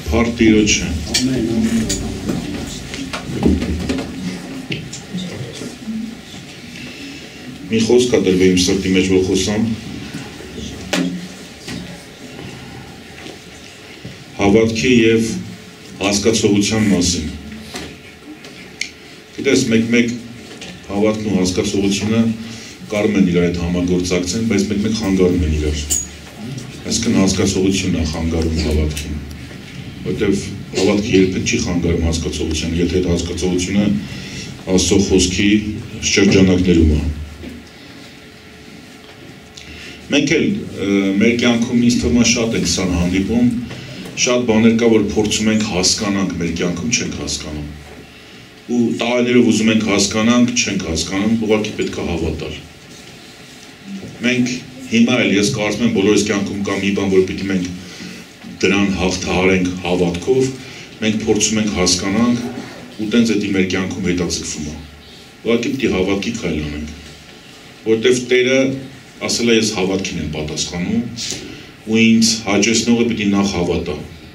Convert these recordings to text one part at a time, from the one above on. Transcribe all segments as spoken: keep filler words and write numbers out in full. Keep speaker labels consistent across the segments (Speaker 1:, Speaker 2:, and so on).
Speaker 1: Փառք Տիրոջը։ Մի խոսք կա դրվի իմ սրտի մեջ, որ խոսամ։ Հավատքի և հասկացողության մասին։ Գիտես, մեկ-մեկ հավատքն ու հասկացողությունը կարում են իրար հետ համագործակցեն, բայց մեկ-մեկ խանգարում են իրար։ Այսինքն հասկացողությունն է խանգարում հավատքին, որտեվ հավատքը երբեք չի խանգարում հասկացողությանը, եթե այդ հասկացողությունը Աստծո խոսքի շրջանակներում է։ Մենք էլ մեր կյանքում ինձ թվում է շատ ենք սան հանդիպում, շատ բաներ կա, որ փորձում ենք հասկանանք, մեր կյանքում չենք հասկանում։ Ու տարիներով ուզում ենք հասկանանք, չենք հասկանում, ուղղակի պետք է հավատալ։ Մենք հիմա էլ ես կարծում եմ բոլորիս կյանքում կա մի բան, որ պիտի մենք դրան հաղթահարենք հավատքով, մենք փորձում ենք հասկանանք ու տենց էդի մեր կյանքում հետաձգվում է։ Ուղղակի պիտի հավատքի քայլ անենք, որտեվ Տերը ասել է ես հավատքին եմ պատասխանում ու ինձ հաճեցնողը պիտի նախ հավատա,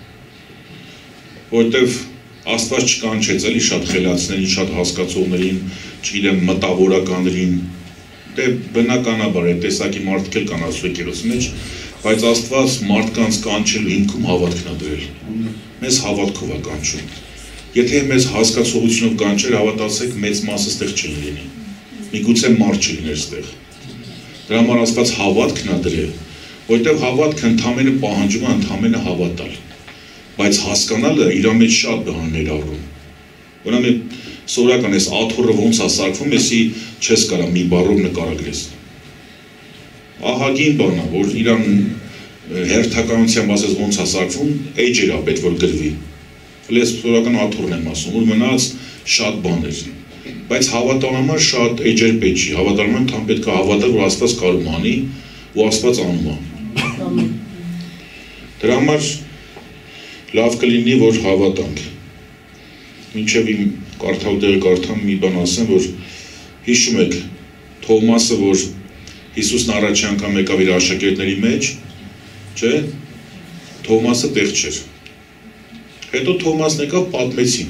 Speaker 1: որտեվ Աստված չկանչեց էլի շատ խելացներին, շատ հասկացողներին, չգիտեմ մտավորականներին, դե բնականաբար է տեսակի մարդիկ էլ կան Աստծո եկեղեցու մեջ, բայց Աստված մարդկանց կանչելու հիմքում հավատքն է դրել։ Մեզ հավատքով է կանչում։ Եթե մեզ հասկացողությունով կանչեր, հավատացեք, մեծ մասը ստեղ չլինի։ Միգուցե մարդ չլիներ ստեղ։ Դրա համար Աստված հավատքն է դրել, որտեղ հավատքը ընդամենը պահանջում է ընդամենը հավատալ, բայց հասկանալը իր մեջ շատ բան ներառում։ Ուրեմն սովորական էս աթոռը ոնց է սարքվում, էսի չես կարա մի բառով նկարագրես։ Ահագին բան է, որ իրան հերթականությամբ ասես ոնց է սարքվում, էջեր է պետք որ գրվի։ Ես սովորական աթոռն եմ ասում, որ մնաց շատ բաներ։ Բայց հավատալ համար շատ էջեր պետք չի, հավատալ համար թամ պետք է հավատալ, որ Աստված կարող անի ու Աստված անում է։ Դրա համար լավ կլինի, որ հավատանք։ Մինչև իմ կարդալ դերը կարդամ մի բան ասեմ, որ հիշում եք Թովմասը, որ Հիսուսն առաջի անգամ եկավ իր աշակերտների մեջ, չէ, Թովմասը տեղ չէր։ Հետո Թովմասն եկավ պատմեցին։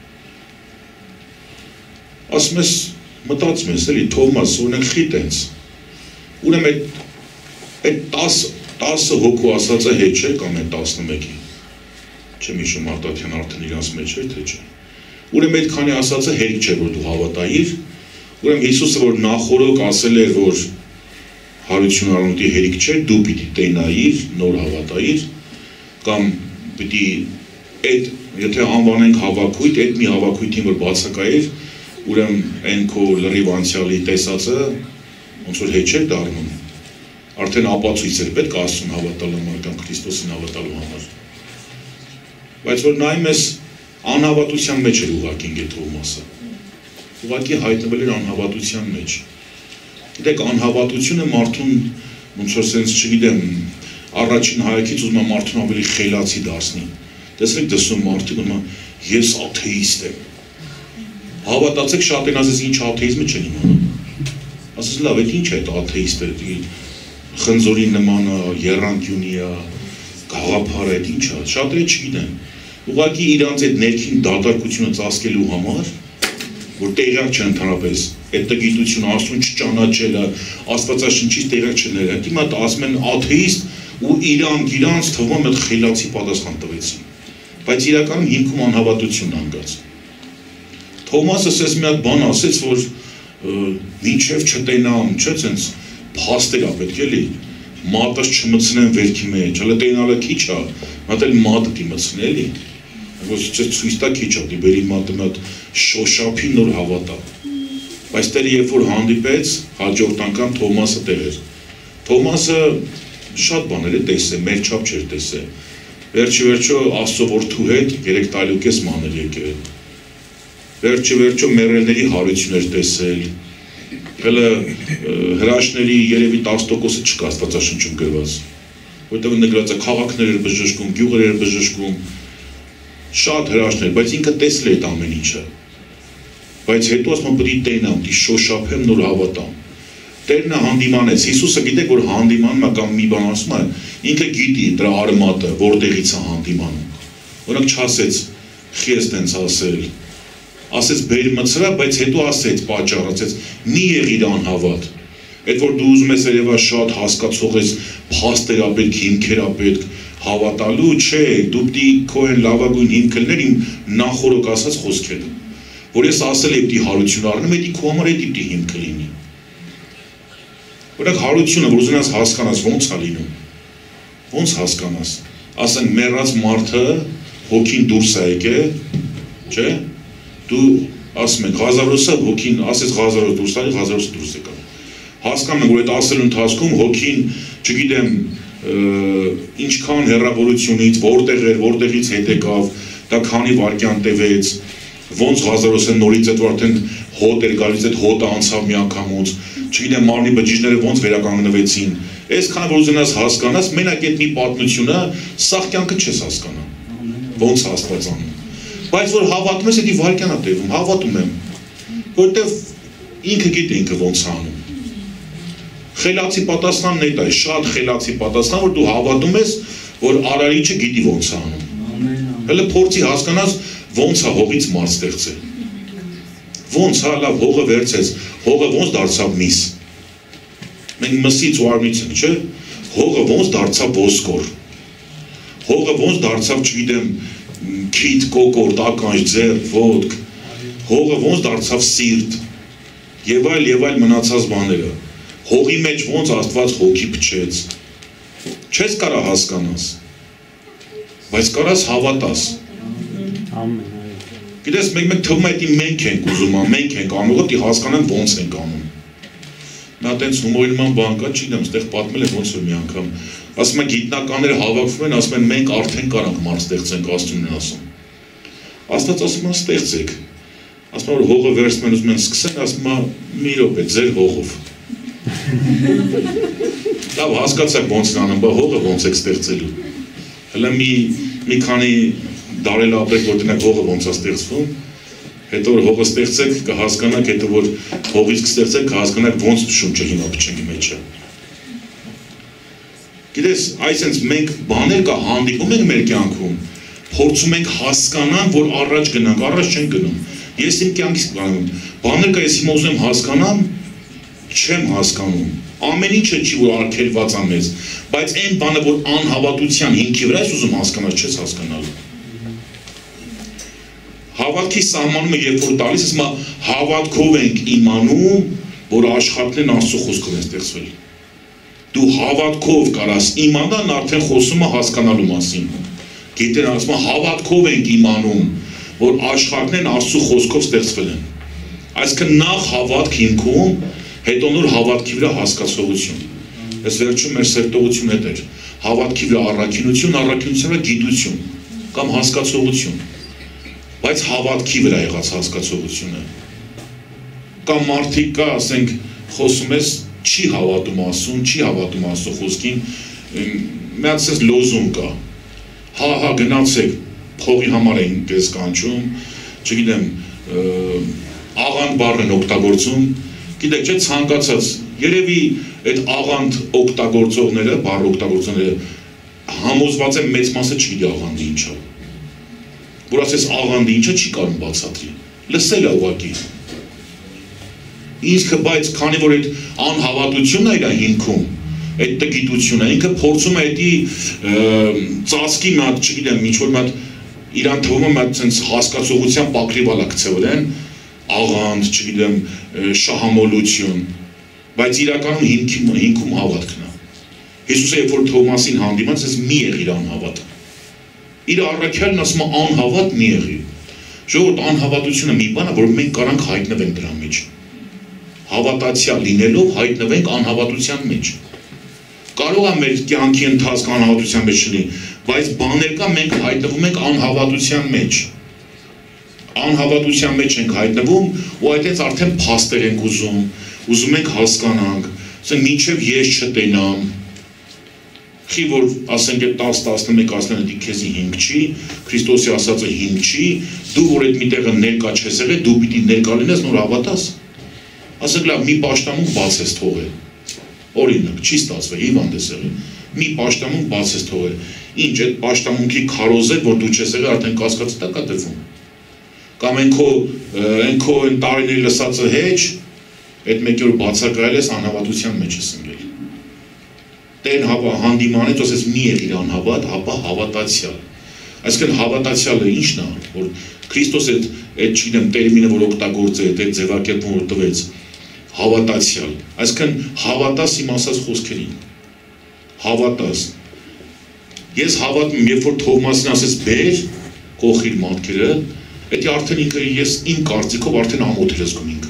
Speaker 1: Ասում ես, մտածում ես, էլի Թովմաս, ունենք խի տենց։ Ուրեմն այդ տասը հոգու ասածը հետ չէ կամ այդ տասնմեկի։ Չեմ հիշում Արտաքյան արդեն իրանց մեջ էր, թե չէ։ Ուրեմն այդ քանի ասածը հերիք չէ, որ դու հավատայիր։ Ուրեմն Հիսուսը, որ նախորոք ասել էր, որ հարություն առնոտի հերիք չէ, դու պիտի տենայիր, նոր հավատայիր, կամ պիտի այդ, եթե անվանենք հավաքույթ, այդ մի հավաքույթին, որ բացակայիր, ուրեմն այն քո լրիվ անցյալի տեսածը ոնց որ հետ չէր դառնում։ Արդեն ապացույց էր պետք Աստծուն հավատալու համար կամ Քրիստոսին հավատալու համար։ Բայց որ նայում ես անհավատության մեջ էր ուղղակի Թովմասը։ Ուղղակի հայտնվել էր անհավատության մեջ։ Գիտեք, անհավատությունը մարդուն ոնց որ sense չգիտեմ, առաջին հայացքից ուզում է մարդուն ավելի խելացի դարձնի։ Տեսեք դասում մարդիկ ուզում են ես աթեիստ եմ։ Հավատացեք շատ են ասես ինչ աթեիզմը չեն իմանում։ Ասես լավ, այդ ինչ է այդ աթեիստը, խնձորի նման է, եռանկյունի է, գաղափար է, ինչ է, շատերը չգիտեն։ Ուղղակի իրանց այդ ներքին դատարկությունը ծածկելու համար, որ տեղյակ չեն ընդհանրապես, այդ տգիտությունը Աստծուն չճանաչելը, Աստվածաշնչից տեղյակ չլինելը, հիմա ասում են աթեիստ ու իրանք իրանց թվում այդ խելացի պատասխան տվեցին։ Բայց իրականում հիմքում անհավատությունն անգած։ Թովմասը ասես մի հատ բան ասեց, որ մինչև չտենամ, չէ, ցենց փաստեր է պետք էլի, մատս չմցնեմ վերքի մեջ, հələ տենալը քիչ է, մատ էլ մատը դի մցնել էլի, որ ցույց տա քիչ է, դի բերի մատը մատ շոշափի նոր հավատա։ Բայց Տերը երբ որ հանդիպեց, հաջորդ անգամ Թովմասը տեղ էր։ Թովմասը շատ բաներ է տեսել, մեր չափ չէր տեսել։ Վերջի վերջո Աստծո որդու հետ երեք տարեկես մանր եկել։ Վերջի վերջո մեռելների հարություն էր տեսել, հələ հրաշների երևի տասը տոկոսը չկա Աստվածաշնչում գրված, որտեղ նկարված է քաղաքներ էր բժշկում, գյուղեր էր բժշկում, շատ հրաշներ, բայց ինքը տեսել է այդ ամեն ինչը, բայց հետո ասում պետք է տենամ, դի շոշափեմ, նոր հավատամ։ Տերն է հանդիմանեց, Հիսուսը գիտեք, որ հանդիմանում է կամ մի բան ասում է, ինքը գիտի դրա արմատը, որտեղից է հանդիմանում։ Օրինակ չասեց խես տենց ասել, ասեց բեր մցրա, բայց հետո ասեց պատճառ, ասեց մի եղիր անհավատ։ Այդ որ դու ուզում ես երևա շատ հասկացող ես, փաստեր ա պետք, հիմքեր ա պետք հավատալու, չէ, դու պիտի քո այն լավագույն հիմքերներ իմ նախորոք ասած խոսքերը, որ ես ասել եմ պիտի հարություն առնեմ, դա քո համար էդի պիտի հիմքը լինի։ Օրինակ հարությունը, որ ուզում ես հասկանաս, ո՞նց ա լինում։ Ո՞նց հասկանաս։ Ասենք մեռած մարդը հոգին դուրս է եկել, չէ՞։ Դու ասում ես Ղազարոսը հոգին, ասես Ղազարոս դուրս տալի, Ղազարոսը դուրս եկավ։ Հասկանում եմ, որ այդ ասելու ընթացքում հոգին, չգիտեմ, ինչքան հեռավորությունից, որտեղ էր, որտեղից հետ եկավ, դա քանի վայրկյան տևեց, ոնց Ղազարոսը նորից այդ արդեն հոտ էր գալիս, այդ հոտը անցավ մի անգամուց, չգիտեմ մարմնի բջիջները ոնց վերականգնվեցին։ Այսքան որ ուզենաս հասկանաս, մենակ այդ մի պատմությունը սաղ կյանքը չես հասկանա։ Ոնց Աստված անում։ Բայց որ հավատում ես, դա վայրկյան է տևում, հավատում եմ, որտեվ ինքը գիտի ինքը ոնց է անում։ Խելացի պատասխանն է դա, շատ խելացի պատասխան, որ դու հավատում ես, որ արարիչը գիտի ոնց է անում։ Հələ փորձի հասկանաս ոնց է հողից մարդ ստեղծել։ Ոնց է լավ հողը վերցեց, հողը ոնց դարձավ միս։ Մենք մսից ու արմից ենք, չէ՞։ Հողը ոնց դարձավ ոսկոր։ Հողը ոնց դարձավ, չգիտեմ, քիթ, կոկորտ, ականջ, ձեռ, ոտք։ Հողը ոնց դարձավ սիրտ։ Եվ այլ եւ այլ մնացած բաները։ Հողի մեջ ոնց Աստված հոգի փչեց։ Չես կարա հասկանաս, բայց կարաս հավատաս։
Speaker 2: Ամեն։
Speaker 1: Գիտես, մենք թվում է դա մենք ենք ուզում, մենք ենք անում, ότι հասկանան ոնց ենք անում։ Նա տենց հումորիման բան կա, չգիտեմ, այդտեղ պատմել եմ ոնց որ մի անգամ։ Ասում են գիտնականները հավաքվում են, ասում են մենք արդեն կարանք մարդ ստեղծենք, Աստծուն են ասում։ Աստված ասում է ստեղծեք։ Ասում է որ հողը վերցնում են, ուզում են սկսեն, ասում է մի րոպե, ձեր հողով։ Լավ հասկացաք ոնց են անում, բա հողը ոնց եք ստեղծելու։ Հələ մի մի քանի դարել ապրեք, որ տնեք հողը ոնց է ստեղծվում, հետո որ հողը ստեղծեք, կհասկանաք, հետո որ հողից կստեղծեք, կհասկանաք ոնց շունչը հիմա փչենք մեջը։ Գիտես, այսինքն մենք բաներ կա հանդիպում ենք մեր կյանքում, փորձում ենք հասկանալ, որ առաջ գնանք, առաջ չենք գնում։ Ես իմ կյանքից բանում, բաներ կա, ես հիմա ուզում եմ հասկանամ, չեմ հասկանում։ Ամեն ինչը չի որ արգելված է մեզ, բայց այն բանը որ անհավատության հիմքի վրա ես ուզում հասկանալ, չես հասկանալու։ Հավատքի սահմանումը երբ որ տալիս ես, մա հավատքով ենք իմանում, որ աշխատներն Աստծո խոսքով են ստեղծվել։ Դու հավատքով կարաս իմանալ, արդեն խոսում է հասկանալու մասին։ Գիտեն, ասում է հավատքով ենք իմանում, որ աշխատներն Աստծո խոսքով ստեղծվել են։ Այսինքն նախ հավատք հիմքում, հետո նոր հավատքի վրա հասկացողություն։ Այս վերջում մեր սերտողություն հետ էր։ Հավատքի վրա առաքինություն, առաքինության վրա գիտություն կամ հասկացողություն։ Բայց հավատքի վրա եղած հասկացողությունը։ Կամ մարդիկ կա, ասենք, խոսում ես, չի հավատում Աստծուն, չի հավատում Աստծո խոսքին, մի հատ էս լոզուն կա։ Հա, հա, գնացեք, փողի համար էին քեզ կանչում, չգիտեմ, աղանդ բառն օգտագործում, գիտեք, չէ, ցանկացած, երևի այդ աղանդ օգտագործողները, բառ օգտագործողները համոզված են մեծ մասը չգիտի աղանդը ինչ է։ Որ ասես աղանդը ինչը չի կարող բացատրի։ Լսել է ուղղակի։ Իսկ բայց քանի որ այդ անհավատությունն է իր հիմքում, այդ տգիտությունը, ինքը փորձում է դա ծածկի մատ, չգիտեմ, ինչ որ մատ իրան թվում է մատ sense հասկացողության պակրիվալա գցել աղանդ, չգիտեմ, շահամոլություն, բայց իրականում հիմքում հիմքում հավատքն է։ Հիսուսը երբ որ Թոմասին հանդիման, ասես մի եղիր անհավատ։ Իր առաքյալն ասում է անհավատ մի եղիր։ Ժողովուրդ, անհավատությունը մի բան է, որ մենք կարանք հայտնվենք դրա մեջ։ Հավատացյալ լինելով հայտնվենք անհավատության մեջ։ Կարող է մեր կյանքի ընթացքը անհավատության մեջ լինի, բայց բաներ կա մենք հայտնվում ենք անհավատության մեջ։ Անհավատության մեջ ենք հայտնվում ու այդտեղ արդեն փաստեր ենք ուզում, ուզում ենք հասկանանք, ասենք մինչև ես չտենամ, խի որ ասենք այդ տասը տասնմեկ տասնհինգ քեզի հիմք չի, Քրիստոսի ասածը հիմք չի, դու որ այդ մի տեղը ներկա չես եղել, դու պիտի ներկա լինես, նոր հավատաս։ Ասենք լավ, մի պաշտամունք բաց ես թողել։ Օրինակ, չի ստացվել, հիվանդ ես եղել։ Մի պաշտամունք բաց ես թողել։ Ինչ այդ պաշտամունքի քարոզը, որ դու չես եղել, արդեն կասկածի տակ է դրվում։ Կամ այն քո այն քո այն տարիների լսածը հեչ, այդ մեկ օր բացակայել ես անհավատության մեջ ես ընկել։ Տեն հանդիմանից ասես մի եղիր անհավատ, հապա հավատացյալ։ Այսինքն հավատացյալը ի՞նչն է, որ Քրիստոս այդ այդ չգիտեմ տերմինը որ օգտագործել, այդ ձևակերպումը որ տվեց, հավատացյալ։ Այսինքն հավատաս իմ ասած խոսքերին։ Հավատաս։ Ես հավատում, երբ որ Թովմասին ասեց բեր, կողիր մատքերը, դա արդեն ինքը ես իմ կարծիքով արդեն ամոթ էր զգում ինքը։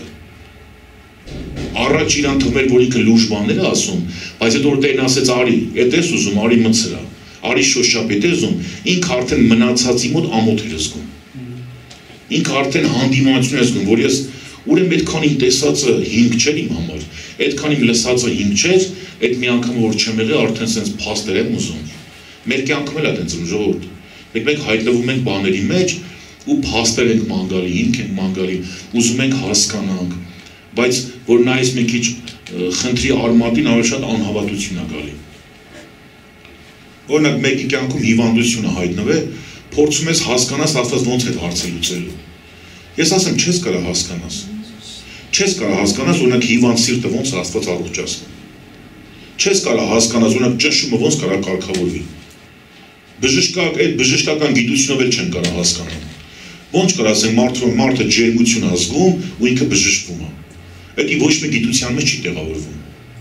Speaker 1: Առաջ իրան թվում էր, որ ինքը լուրջ բաներ է ասում, բայց հետո որ Տերն ասեց արի, էդ ես ուզում, արի մցրա, արի շոշափետ ես ուզում, ինքը արդեն մնացածի մոտ ամոթ էր զգում։ Ինքը արդեն հանդիմանություն է զգում, որ ես ուրեմն այդքան իմ տեսածը հիմք չէր իմ համար, այդքան իմ լսածը հիմք չէր, այդ մի անգամ որ չեմ եղել, արդեն sense փաստեր եմ ուզում։ Մեր կյանքում էլ է այդպես ժողովուրդ։ Մենք մենք հայտնվում ենք բաների մեջ ու փաստեր ենք ման գալի, հիմք ենք ման գալի, ուզում ենք հասկանանք, բայց որ նայես մի քիչ խնդրի արմատին ավելի շատ անհավատություն է գալի։ Օրինակ մեկի կյանքում հիվանդություն է հայտնվել, փորձում ես հասկանաս Աստված ոնց է հարցը լուծելու։ Ես ասեմ, չես կարող հասկանաս։ Չես կարող հասկանաս, օրինակ հիվանդ սիրտը ոնց է Աստված առողջացնում։ Չես կարող հասկանաս, օրինակ ճնշումը ոնց կարող կարգավորվի։ Բժշկակ այդ բժշկական գիտությունով էլ չեն կարող հասկանալ։ Ոնց կարող ասեն մարդը մարդը ջերմություն է զգում ու ինքը բժշկվում է։ Դա ոչ մի գիտության մեջ չի տեղավորվում։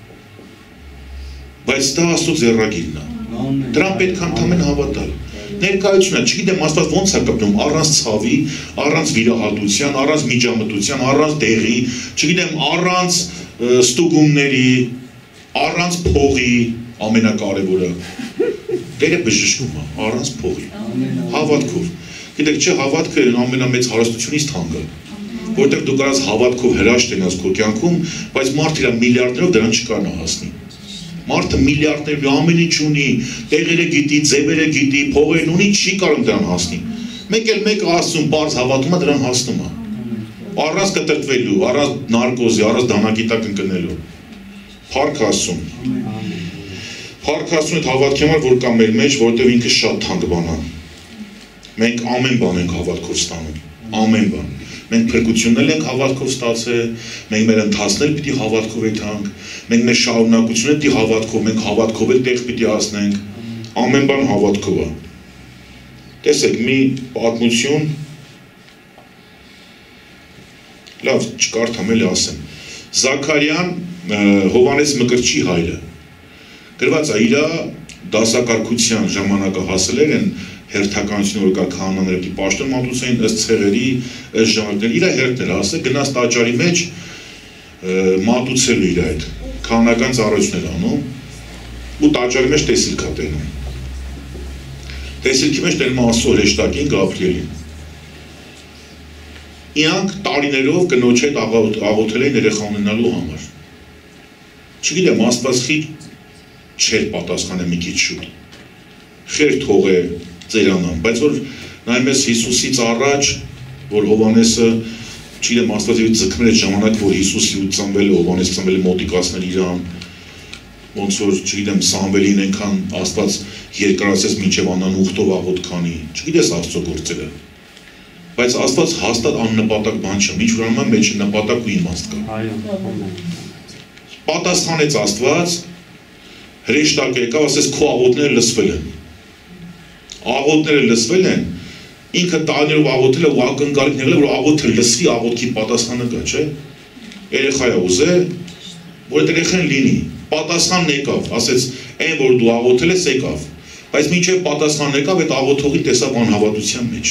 Speaker 1: Բայց դա Աստծո ձեռագիրն է։ Դրան պետք է ընդհանրապես հավատալ։ Ներկայությունը, չգիտեմ Աստված ոնց է կապնում առանց ցավի, առանց վիրահատության, առանց միջամտության, առանց դեղի, չգիտեմ առանց ստուգումների, առանց փողի, ամենակարևորը։ Տերը բժշկում է առանց փողի, հավատքով։ Գիտեք, չէ, հավատքը ամենամեծ հարստությունից թանկ է, որտեղ դու կարաս հավատքով հրաշք տենաս քո կյանքում, բայց մարդը իր միլիարդներով դրան չկարողանա հասնի։ Մարդը միլիարդներ ամեն ինչ ունի, տեղերը գիտի, ձևերը գիտի, փողերն ունի, չի կարող դրան հասնի։ Մեկ էլ մեկ Աստծուն բարձ հավատումը դրան հասնում է։ Առանց կտրտվելու, առանց նարկոզի, առանց դանագիտակ ընկնելու։ Փառք Աստծուն։ Փառք Աստծուն այդ հավատքի համար, որ կա մեր մեջ, որովհետև ինքը շատ թանկ բան է։ Մենք ամեն բան ենք հավատքով ստանում, ամեն բան։ Մենք փրկությունն ենք հավատքով ստացել, մենք մեր ընթացքներ պիտի հավատքով եթանք, մենք մեր շարունակությունը պիտի հավատքով, մենք հավատքով էլ տեղ պիտի հասնենք, ամեն բան հավատքով է։ Տեսեք, մի պատմություն, լավ, չկարդամ էլի ասեմ, Զաքարյան Հովհաննես Մկրտչի հայրը, գրված է իր դասակարգության ժամանակը հասել են հերթականությունը որ կա քահանաները պիտի պաշտոն մատուցեին ըստ ցեղերի, ըստ ժամանակների, իր հերթն էր ասել, գնաց տաճարի մեջ մատուցելու իր այդ քահանական ծառայություններ անում ու տաճարի մեջ տեսիլք է տենում։ Տեսիլքի մեջ տենում Աստծո հրեշտակին Գաբրիելին։ Իրանք տարիներով կնոջ հետ աղոթել էին երեխա ունենալու համար։ Չգիտեմ, Աստված խիտ չէր պատասխանել մի քիչ շուտ։ Խեր թողե ծերանան, բայց որ նայում ես Հիսուսից առաջ, որ Հովհաննեսը, չգիտեմ, Աստվածի ձգմել այդ ժամանակ, որ Հիսուսի ու ծնվել է, Հովհաննես ծնվել է մոտիկացնել իրան, ոնց որ, չգիտեմ, Սամվելին այնքան Աստված երկարացրեց մինչև անան ուխտով աղոթք քանի, չգիտես Աստծո գործերը։ Բայց Աստված հաստատ աննպատակ բան չէ, ինչ որ անում մեջ նպատակ ու իմաստ կա։ Պատասխանեց Աստված, հրեշտակ եկավ, ասես քո աղոթները լսվել են։ Աղոթները լսվել են, ինքը տարիներով աղոթել է ու ակնկալիք եղել է, որ աղոթը լսվի, աղոթքի պատասխանը կա, չէ։ Երեխա է ուզել, որ այդ երեխան լինի։ Պատասխանն եկավ, ասեց, այն որ դու աղոթել ես եկավ, բայց մինչև պատասխանն եկավ, այդ աղոթողին տեսավ անհավատության մեջ։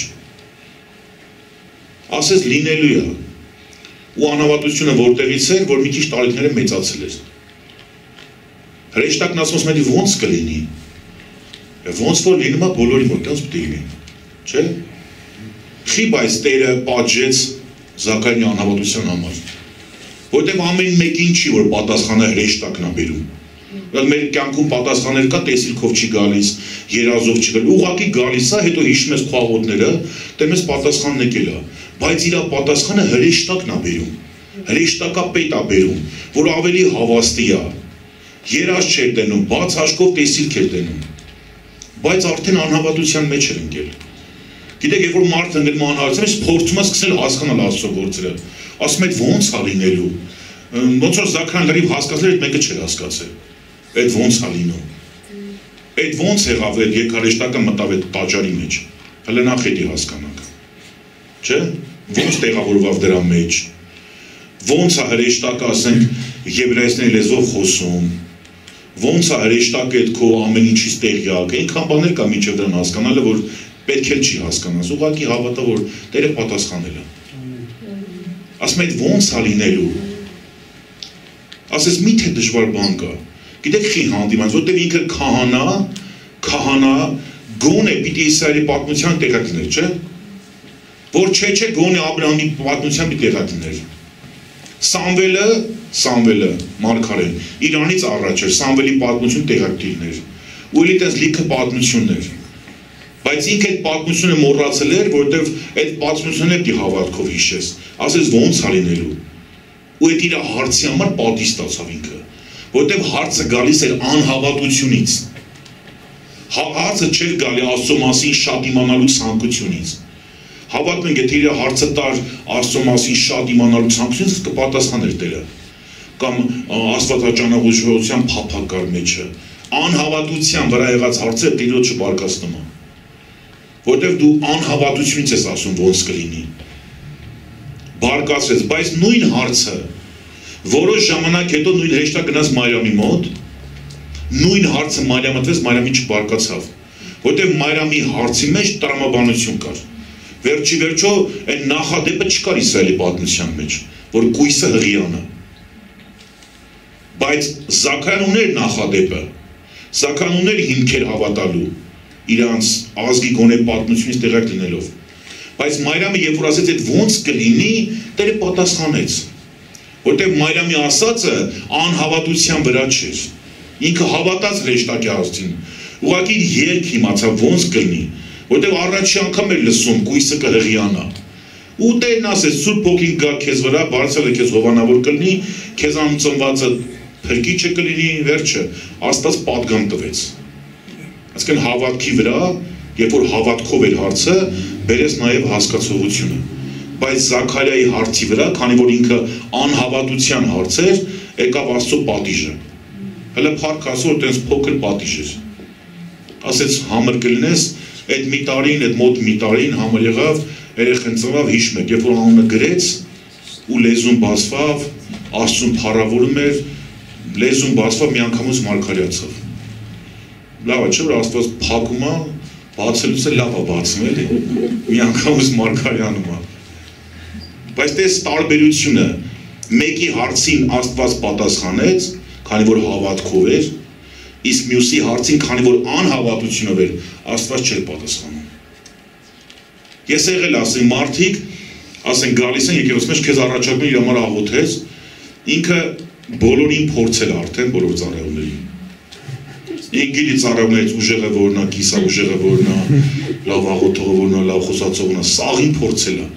Speaker 1: Ասեց լինելու է։ Ու անհավատությունը որտեղից էր, որ մի քիչ տարիքները մեծացել էր։ Հրեշտակն ասում է, ոնց կլինի։ Ոնց որ լինում է բոլորի մոտ, ոնց պետք է լինի, չէ՞։ Խի բայց Տերը պատժեց Զաքարյանի անհավատության համար։ Որտեղ ամեն մեկին չի, որ պատասխանը հրեշտակն է բերում։ Մեր կյանքում պատասխաներ կա, տեսիլքով չի գալիս, երազով չի գալիս, ուղղակի գալիս է, հետո հիշում ես քո աղոթները, տեմ ես պատասխանն եկել է, բայց իր պատասխանը հրեշտակն է բերում, հրեշտակապետ է բերում, որ ավելի հավաստի է, երազ չէր տենում, բաց հաշկով տեսիլք էր տենում, բայց արդեն անհավատության մեջ էր ընկել։ Գիտեք, երբ որ մարդը ընկնում անհավատության մեջ, փորձում է սկսել հասկանալ Աստծո գործերը, ասում է ո՞նց է լինելու։ Ոնց որ Զաքարիան լրիվ հասկացել էր, մեկը չէր հասկացել։ Այդ ո՞նց է լինում։ Այդ ո՞նց եղավ այդ երկարեշտակը մտավ այդ տաճարի մեջ։ Հələ նախ էդի հասկանանք։ Չէ՞։ Ո՞նց տեղավորվավ դրա մեջ։ Ո՞նց է հրեշտակը, ասենք, եբրայեցիների լեզվով խոսում։ Ո՞նց է հրեշտակը այդ քո ամեն ինչից տեղյակ։ Այնքան բաներ կա միջև դրան հասկանալը, որ պետք էլ չի հասկանաս, ուղղակի հավատա, որ Տերը պատասխանել է։ Ասում է, ո՞նց է լինելու։ Ասես միթե դժվար բան կա։ Գիտեք խի հանդիմանց, որտեղ ինքը քահանա, քահանա գոնե պիտի Իսրայելի պատմության տեղակ լիներ, չէ՞։ Որ չէ, չէ, գոնե Աբրահամի պատմության պիտի տեղակ լիներ։ Սամվելը, Սամվելը, մարգարեն, Իրանից առաջ էր, Սամվելի պատմություն տեղակ լիներ։ Ու էլի տես լիքը պատմություններ։ Բայց ինքը այդ պատմությունը մոռացել էր, որովհետև այդ պատմությունը պիտի հավատքով հիշես, ասես ո՞նց է լինելու։ Ու այդ իր հարցի համար պատիժ ստացավ ինքը, որովհետև հարցը գալիս էր անհավատությունից։ Հարցը չէր գալի Աստծո մասին շատ իմանալու ցանկությունից։ Հավատում ենք, եթե իր հարցը տար Աստծո մասին շատ իմանալու ցանկությունից, կպատասխաներ Տերը։ Կամ աստվածաճանաչության փափագ կար մեջը։ Անհավատության վրա եղած հարցը Տիրոջը բարկացնում է։ Որտեվ դու անհավատությունից ես ասում ոնց կլինի։ Բարկացրեց, բայց նույն հարցը որոշ ժամանակ հետո նույն հեշտակ գնաց Մարիամի մոտ, նույն հարցը Մարիամը տվեց, Մարիամի չբարկացավ, որտեվ Մարիամի հարցի մեջ տրամաբանություն կար։ Վերջի վերջո այն նախադեպը չկար Իսրայելի պատմության մեջ, որ կույսը հղիանը։ Բայց Զաքարիան ուներ նախադեպը, Զաքարիան ուներ հիմքեր հավատալու, իրանց ազգի գոնե պատմությունից տեղակ լինելով։ Բայց Մարիամը երբ որ ասեց այդ ոնց կլինի, Տերը պատասխանեց, որտեղ Մարիամի ասածը անհավատության վրա չէր։ Ինքը հավատաց հրեշտակի Աստծին, ուղղակի երկ իմացավ ոնց կլինի, որտեղ առաջի անգամ էր լսում կույսը կհղիանա։ Ու Տերն ասեց Սուրբ Հոգին գա քեզ վրա, բարձրացել է քեզ հովանավոր կլինի, քեզանից ծնվածը փրկիչը կլինի, վերջը Աստված պատգամ տվեց։ Այսինքն հավատքի վրա, երբ որ հավատքով էր հարցը, բերեց նաև հասկացողությունը։ Բայց Զաքարիայի հարցի վրա, քանի որ ինքը անհավատության հարց էր, եկավ Աստծո պատիժը։ Հələ փառք Աստծո, որ տենց փոքր պատիժ էր։ Ասեց համր կլինես, այդ մի տարին, այդ մոտ մի տարին համր եղավ, երեխան ծնավ, հիշում եք, երբ որ անունը գրեց ու լեզուն բացվավ, Աստծուն փառավորում էր, լեզուն բացվավ, մի անգամից մարգարեացավ։ Լավ է, չէ՞ որ Աստված փակում է, բացելուց է լավ է բացում, էլի։ Մի անգամից մարգարեանում է։ Բայց դες տարբերությունը մեկի հարցին Աստված պատասխանեց, քանի որ հավատքով էր, իսկ մյուսի հարցին, քանի որ անհավատությունով էր, Աստված չէր պատասխանում։ Ես եղել ասեմ մարդիկ, ասեն գալիս են եկեղեցու մեջ քեզ առաջարկում իր համար աղոթես, ինքը բոլորին փորձել արդեն բոլոր ծառայողներին։ Ինքնի ծառայողներից ուժեղը որնա, կիսա ուժեղը որնա, լավ աղոթողը որնա, լավ խոսացողն է, սաղին փորձել է։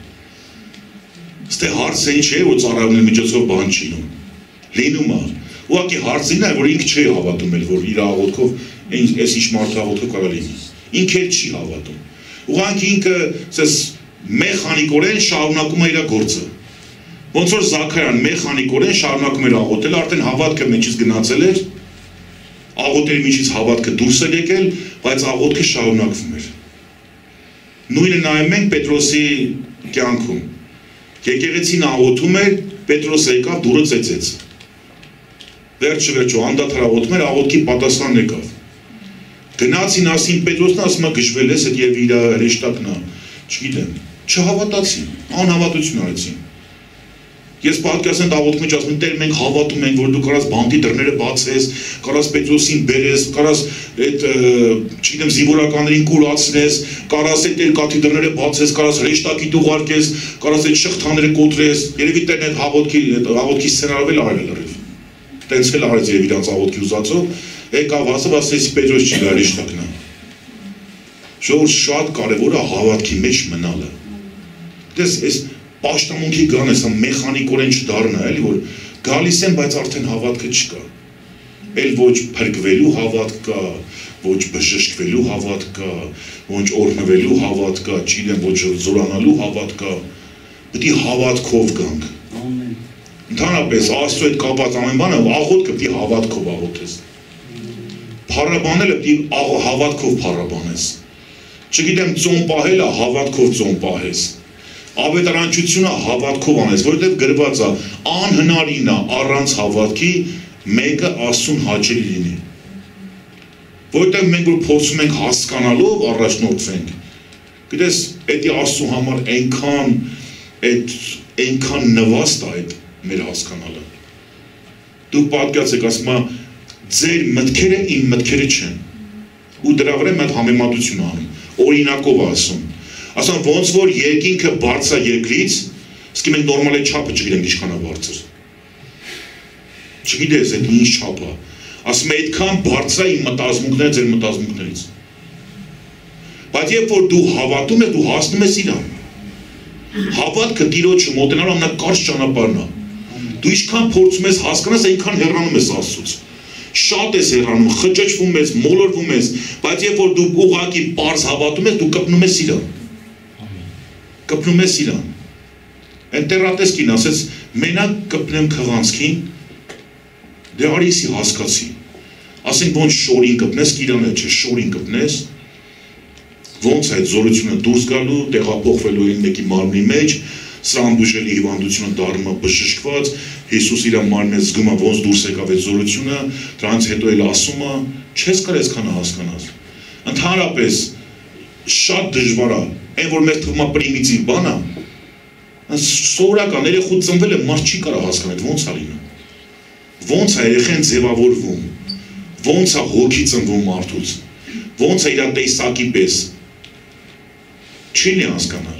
Speaker 1: Ստե հարցը ինչ է, որ ծառայողների միջոցով բան չի լինում։ Լինում է։ Ուղղակի հարցին է, որ ինքը չի հավատում էլ, որ իր աղոթքով այս ինչ մարդու աղոթքով կարող լինի։ Ինքը էլ չի հավատում։ Ուղղակի ինքը, ասես, մեխանիկորեն շարունակում է իր գործը։ Ոնց որ Զաքարիան մեխանիկորեն շարունակում էր աղոթել, արդեն հավատքը մեջից գնացել էր, աղոթերի միջից հավատքը դուրս է եկել, բայց աղոթքը շարունակվում էր։ Նույնը նայում ենք Պետրոսի կյանքում։ Եկեղեցին աղոթում էր, Պետրոսը եկավ, դուրը ծեծեց։ Վերջը վերջո անդադար աղոթում էր, աղոթքի պատասխան եկավ։ Գնացին ասին Պետրոսն ասում է գժվել ես, այդ եւ իր հրեշտակն է, չգիտեմ, չհավատացին, անհավատություն արեցին։ Ես պատկերացնեմ աղոթքի մեջ ասում եմ, Տեր, մենք հավատում ենք, որ դու կարաս բանտի դռները բացես, կարաս Պետրոսին բերես, կարաս այդ, չգիտեմ, զինվորականներին կուրացնես, կարաս այդ երկաթի դռները բացես, կարաս հրեշտակիդ ուղարկես, կարաս այդ շղթաները կոտրես, երևի Տերն այդ աղոթքի, աղոթքի սցենարով էլ արել լրիվ։ Տենց էլ արեց երևի իրանց աղոթքի ուզածով, եկավ ասավ, ասես Պետրոս չի գա հրեշտակն է։ Ժողովուրդ, շատ կարևոր է հավատքի մեջ մնալը։ Դες այս պաշտամունքի գան ես, մեխանիկորեն չդառնա, էլի որ գալիս են, բայց արդեն հավատքը չկա։ Էլ ոչ փրկվելու հավատք կա, ոչ բժշկվելու հավատ կա, ոչ օրհնվելու հավատ կա, չգիտեմ, ոչ զորանալու հավատ կա, պետք է հավատքով գանք։ Ընդհանրապես Աստծո հետ կապված ամեն բանը աղոթքը պետք է հավատքով աղոթես։ Փառաբանելը պետք է հավատքով փառաբանես։ Չգիտեմ, ծոմ պահելը հավատքով ծոմ պահես։ Ավետարանչությունը հավատքով անես, որովհետև գրված է անհնարին է առանց հավատքի մեկը Աստծուն հաճելի լինի։ Որովհետև մենք որ փորձում ենք հասկանալով առաջնորդվենք, գիտես, էդի Աստծու համար այնքան այդ այնքան նվաստ է այդ մեր հասկանալը։ Դու պատկերացեք, ասում է, ձեր մտքերը իմ մտքերը չեն։ Ու դրա վրա մենք համեմատություն անում, օրինակով ասում։ Ասում ոնց որ երկինքը բարձր է երկրից, իսկ մենք նորմալ է չափը չգիտենք ինչքան է բարձր։ Չգիտես այդ ինչ չափ է։ Ասում է այդքան բարձր է իմ մտածմունքները ձեր մտածմունքներից։ Բայց երբ որ դու հավատում ես, դու հասնում ես իրան։ Հավատքը Տիրոջը մոտենալու ամենակարճ ճանապարհն է։ Դու ինչքան փորձում ես հասկանաս, այնքան հեռանում ես Աստծուց։ Շատ ես հեռանում, խճճվում ես, մոլորվում ես, բայց երբ որ դու ուղղակի պարզ հավատում ես, դու կպնում ես իրան։ Կպնում ես իրան։ Ընտերատեսկին ասեց, մենակ կպնեմ քղանցքին, դե արիսի հասկացի։ Ասենք ոնց շորին կպնես, իրանը չէ, շորին կպնես, ոնց այդ զորությունը դուրս գալու, տեղափոխվելու այն մեկի մարմնի մեջ, սա անբուժելի հիվանդությունը դառնում է բժշկված, Հիսուս իր մարմնը զգում է ոնց դուրս եկավ այդ զորությունը, դրանից հետո էլ ասում է, չես կարող այսքանը հասկանալ։ Ընդհանրապես շատ դժվար է, այն որ մեր թվում է պրիմիտիվ բան է, սովորական երեխու ծնվելը մարդ չի կարող հասկանալ, ոնց է լինում։ Ոնց է երեխան ձևավորվում, ոնց է հոգի ծնվում մարդուց, ոնց է իր տեսակի պես, չի լի հասկանալ։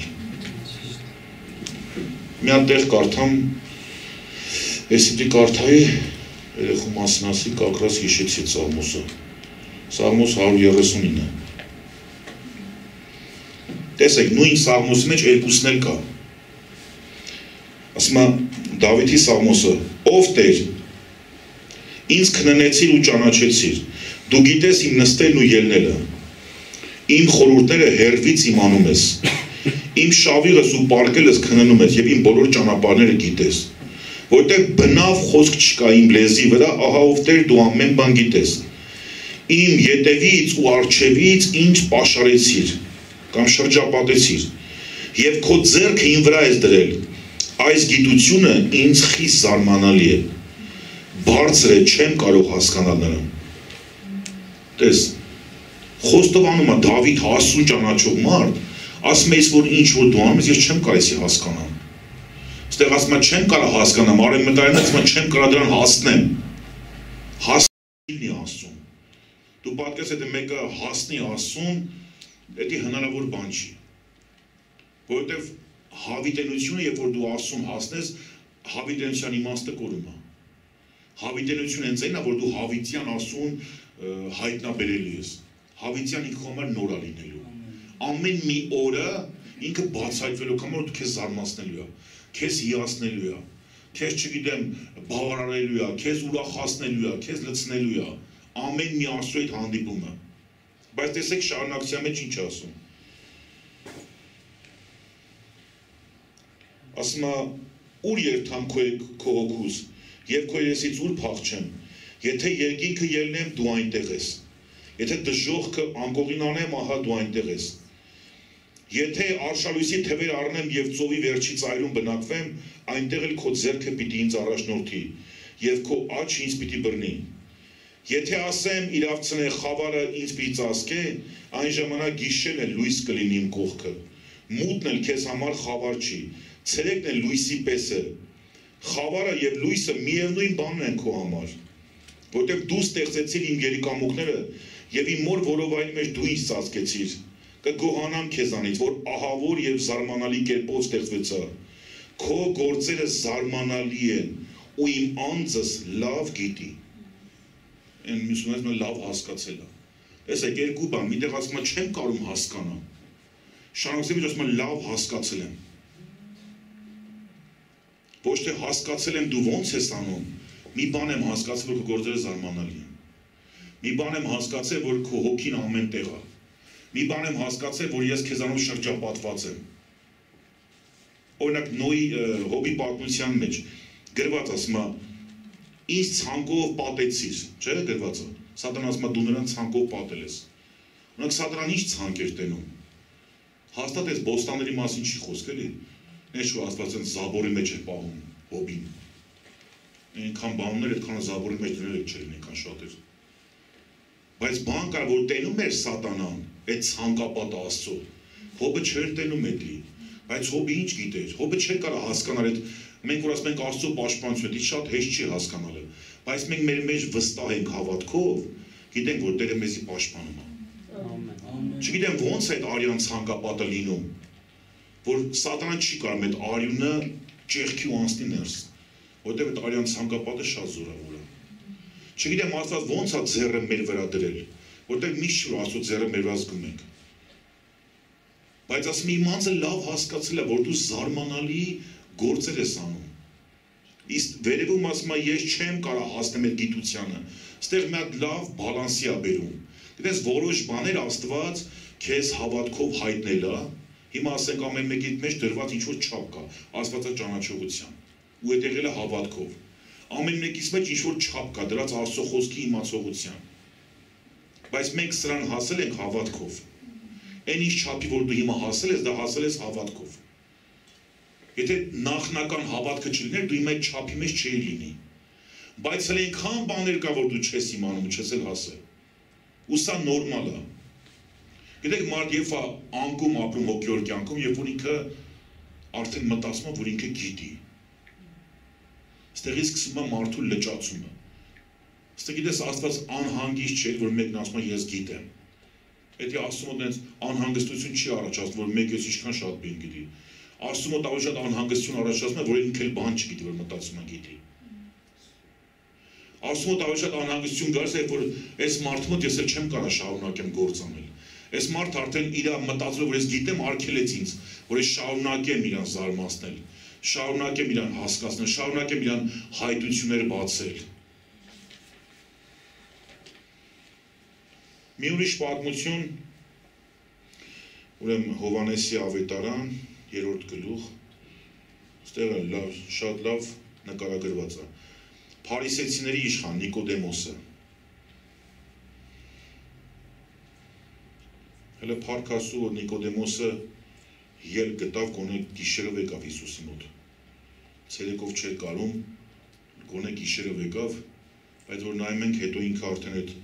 Speaker 1: Մի հատ տեղ կարդամ, ես իդի կարդայի, երեխու մասին ասի, կակրաս հիշեցի Սաղմոսը, Սաղմոս հարյուր երեսունինը։ Տեսեք, նույն Սաղմոսի մեջ երկուսն էլ կա։ Ասում է Դավիթի Սաղմոսը, ով Տեր, ինձ քննեցիր ու ճանաչեցիր, դու գիտես իմ նստելն ու ելնելը, իմ խորհուրդները հեռվից իմանում ես, իմ շավիղս ու պարկելս քննում ես և իմ բոլոր ճանապարհները գիտես, որտեղ բնավ խոսք չկա իմ լեզի վրա, ահա ով Տեր դու ամեն բան գիտես, իմ ետևից ու առջևից ինձ պաշարեցիր կամ շրջապատեցիր, և քո ձեռքը իմ վրա ես դրել, այս գիտությունը ինձ խիստ զարմանալի է, բարձր է, չեմ կարող հասկանալ նրան։ Տես, խոստովանում է Դավիթ Աստծուն ճանաչող մարդ, ասում ես, որ ինչ որ դու անում ես, ես չեմ կարող էսի հասկանալ։ Ստեղ ասում է, չեմ կարող հասկանամ, արեմ մտարին ասում է, չեմ կարող դրան հասնեմ։ Հասնի Աստծուն։ Դու պատկես եթե մեկը հասնի Աստծուն, դա հնարավոր բան չի։ Որովհետև հավիտենությունը, երբ որ դու Աստծուն հասնես, հավիտենության իմաստը կորում է։ Հավիտենությունը հենց այնն է, որ դու հավիտյան Աստծուն հայտնաբերելու ես։ Հավիտյան ինքը համար նոր է լինելու։ Ամեն մի օրը ինքը բացահայտվելու համար դու քեզ զարմացնելու է, քեզ հիացնելու է, քեզ չգիտեմ բավարարելու է, քեզ ուրախացնելու է, քեզ լցնելու է։ Ամեն մի Աստծո հետ հանդիպումը։ Բայց տեսեք շարունակության մեջ ինչ ասում։ Ասում է, ուր երթամ քո հոգուս, և քո երեսից ուր փախչեմ, եթե երկինքը ելնեմ, դու այնտեղ ես, եթե դժոխքը անկողին անեմ, ահա դու այնտեղ ես, եթե արշալույսի թևեր առնեմ և ծովի վերջի ծայրում բնակվեմ, այնտեղ էլ քո ձեռքը պիտի ինձ առաջնորդի, և քո աչքը ինձ պիտի բռնի, եթե ասեմ իրավցնե խավարը ինձ պիտի ծածկե, այն ժամանակ գիշերն էլ լույս կլինի իմ կողքը, մութն էլ քեզ համար խավար չի, ցերեկն էլ լույսի պես է, խավարը և լույսը միևնույն բանն են քո համար, որտեղ դու ստեղծեցիր իմ երիկամուկները և իմ մոր որովայնի մեջ դու ինձ ծածկեցիր, կգոհանամ քեզանից, որ ահավոր և զարմանալի կերպով ստեղծվեցա, քո գործերը զարմանալի են ու իմ անձս լավ գիտի, են մյուսունես մը լավ հասկացել է, տեսեք երկու բան, միտեղ ասում է չեմ կարում հասկանամ, շարունակցեմ ինչ ասում է լավ հասկացել եմ, ոչ թե հասկացել եմ դու ոնց ես անում, մի բան եմ հասկացել, որ քո գործերը զարմանալի են։ Մի բան եմ հասկացել, որ քո հոգին ամեն տեղ է։ Մի բան եմ հասկացել, որ ես քեզանով շրջապատված եմ։ Օրինակ Նոյի Հոբի պատմության մեջ գրված ասում է, ինձ ցանկով պատեցիր, չէ՞ գրված է։ Սատանան ասում է, դու նրան ցանկով պատել ես։ Օրինակ Սատանան ինչ ցանկ էր տենում։ Հաստատ այս բոստանների մասին չի խոսք էլի։ Ինչ որ Աստված են Զաբորի մեջ է պահում Հոբին։ Այնքան բաններ այդքան Զաբորի մեջ դրել եք չէր այնքան շատ էր։ Բայց բան կար, որ տենում էր Սատանան, այդ ցանկապատ Աստծո։ Հոբը չէր տենում էդի, բայց Հոբը ինչ գիտեր։ Հոբը չէր կարող հասկանալ այդ մենք որ ասում ենք Աստծո պաշտպանությունը, դա շատ հեշտ չի հասկանալը։ Բայց մենք մեր մեջ վստահ ենք հավատքով, գիտենք, որ Տերը մեզի պաշտպանում է։ Ամեն։ Չգիտեմ ոնց է այդ արյան ցանկապատը լինում, որ Սատանան չի կարող այդ արյունը ճեղքի ու անցնի ներս, որտեղ այդ արյան ցանկապատը շատ զորավոր է։ Չգիտեմ Աստված ոնց է ձեռը մեր վրա դրել, որտեղ միշտ որ Աստծո ձեռը մեր վրա զգում ենք։ Բայց ասում իմ անձը լավ հասկացել է, որ դու զարմանալի գործեր ես անում։ Իսկ վերևում ասում է ես չեմ կարող հասնել այդ գիտությանը։ Այստեղ մի հատ լավ բալանսի է բերում։ Գիտես որոշ բաներ Աստված քեզ հավատքով հայտնել է։ Հիմա ասենք ամեն մեկի մեջ դրված ինչ որ չափ կա, Աստվածա ճանաչողության։ Ու այդ եղել է հավատքով։ Ամեն մեկից մեջ ինչ որ չափ կա, դրած Աստծո խոսքի իմացողության։ Բայց մենք սրան հասել ենք հավատքով։ Այն ինչ չափի որ դու հիմա հասել ես, դա հասել ես հավատքով։ Եթե նախնական հավատքը չլիներ, դու իմ այդ չափի մեջ չէի լինի։ Բայց հենց այնքան բաներ կա, որ դու չես իմանում, չես էլ հասել։ Ու սա նորմալ է։ Գիտեք, մարդ երբ է անկում ապրում հոգևոր կյանքում, երբ որ ինքը արդեն մտածում է, որ ինքը գիտի։ Այստեղից սկսում է մարդու լճացումը։ Այստեղ գիտես Աստված անհանգիստ չէ, որ մեկն ասում է ես գիտեմ։ Եթե Աստծո մոտ այնց անհանգստություն չի առաջացնում, որ մեկը ինչքան շատ բան գիտի։ Աստծո մոտ ավելի շատ անհանգստություն առաջացնում է, որ ինքը էլ բան չգիտի, որ մտածում է գիտի։ Աստծո մոտ ավելի շատ անհանգստություն գալիս է, որ այս մարդու մոտ ես էլ չեմ կարող շարունակեմ գործ անել։ Այս մարդը արդեն իր մտածելով, որ ես գիտեմ, արգելեց ինձ, որ ես շարունակեմ իրան զարմացնել, շարունակեմ իրան հասկացնել, շարունակեմ իրան հայտություններ բացել։ Մի ուրիշ պատմություն, ուրեմն Հովհաննեսի ավետարան, երրորդ գլուխ, այստեղ լավ, շատ լավ նկարագրված է։ Փարիսեցիների իշխան Նիկոդեմոսը։ Հələ փառք Աստծո, որ Նիկոդեմոսը ելք գտավ, գոնե գիշերով եկավ Հիսուսի մոտ։ Ցերեկով չէր կարում, գոնե գիշերով եկավ, բայց որ նայում ենք, հետո ինքը արդեն այդ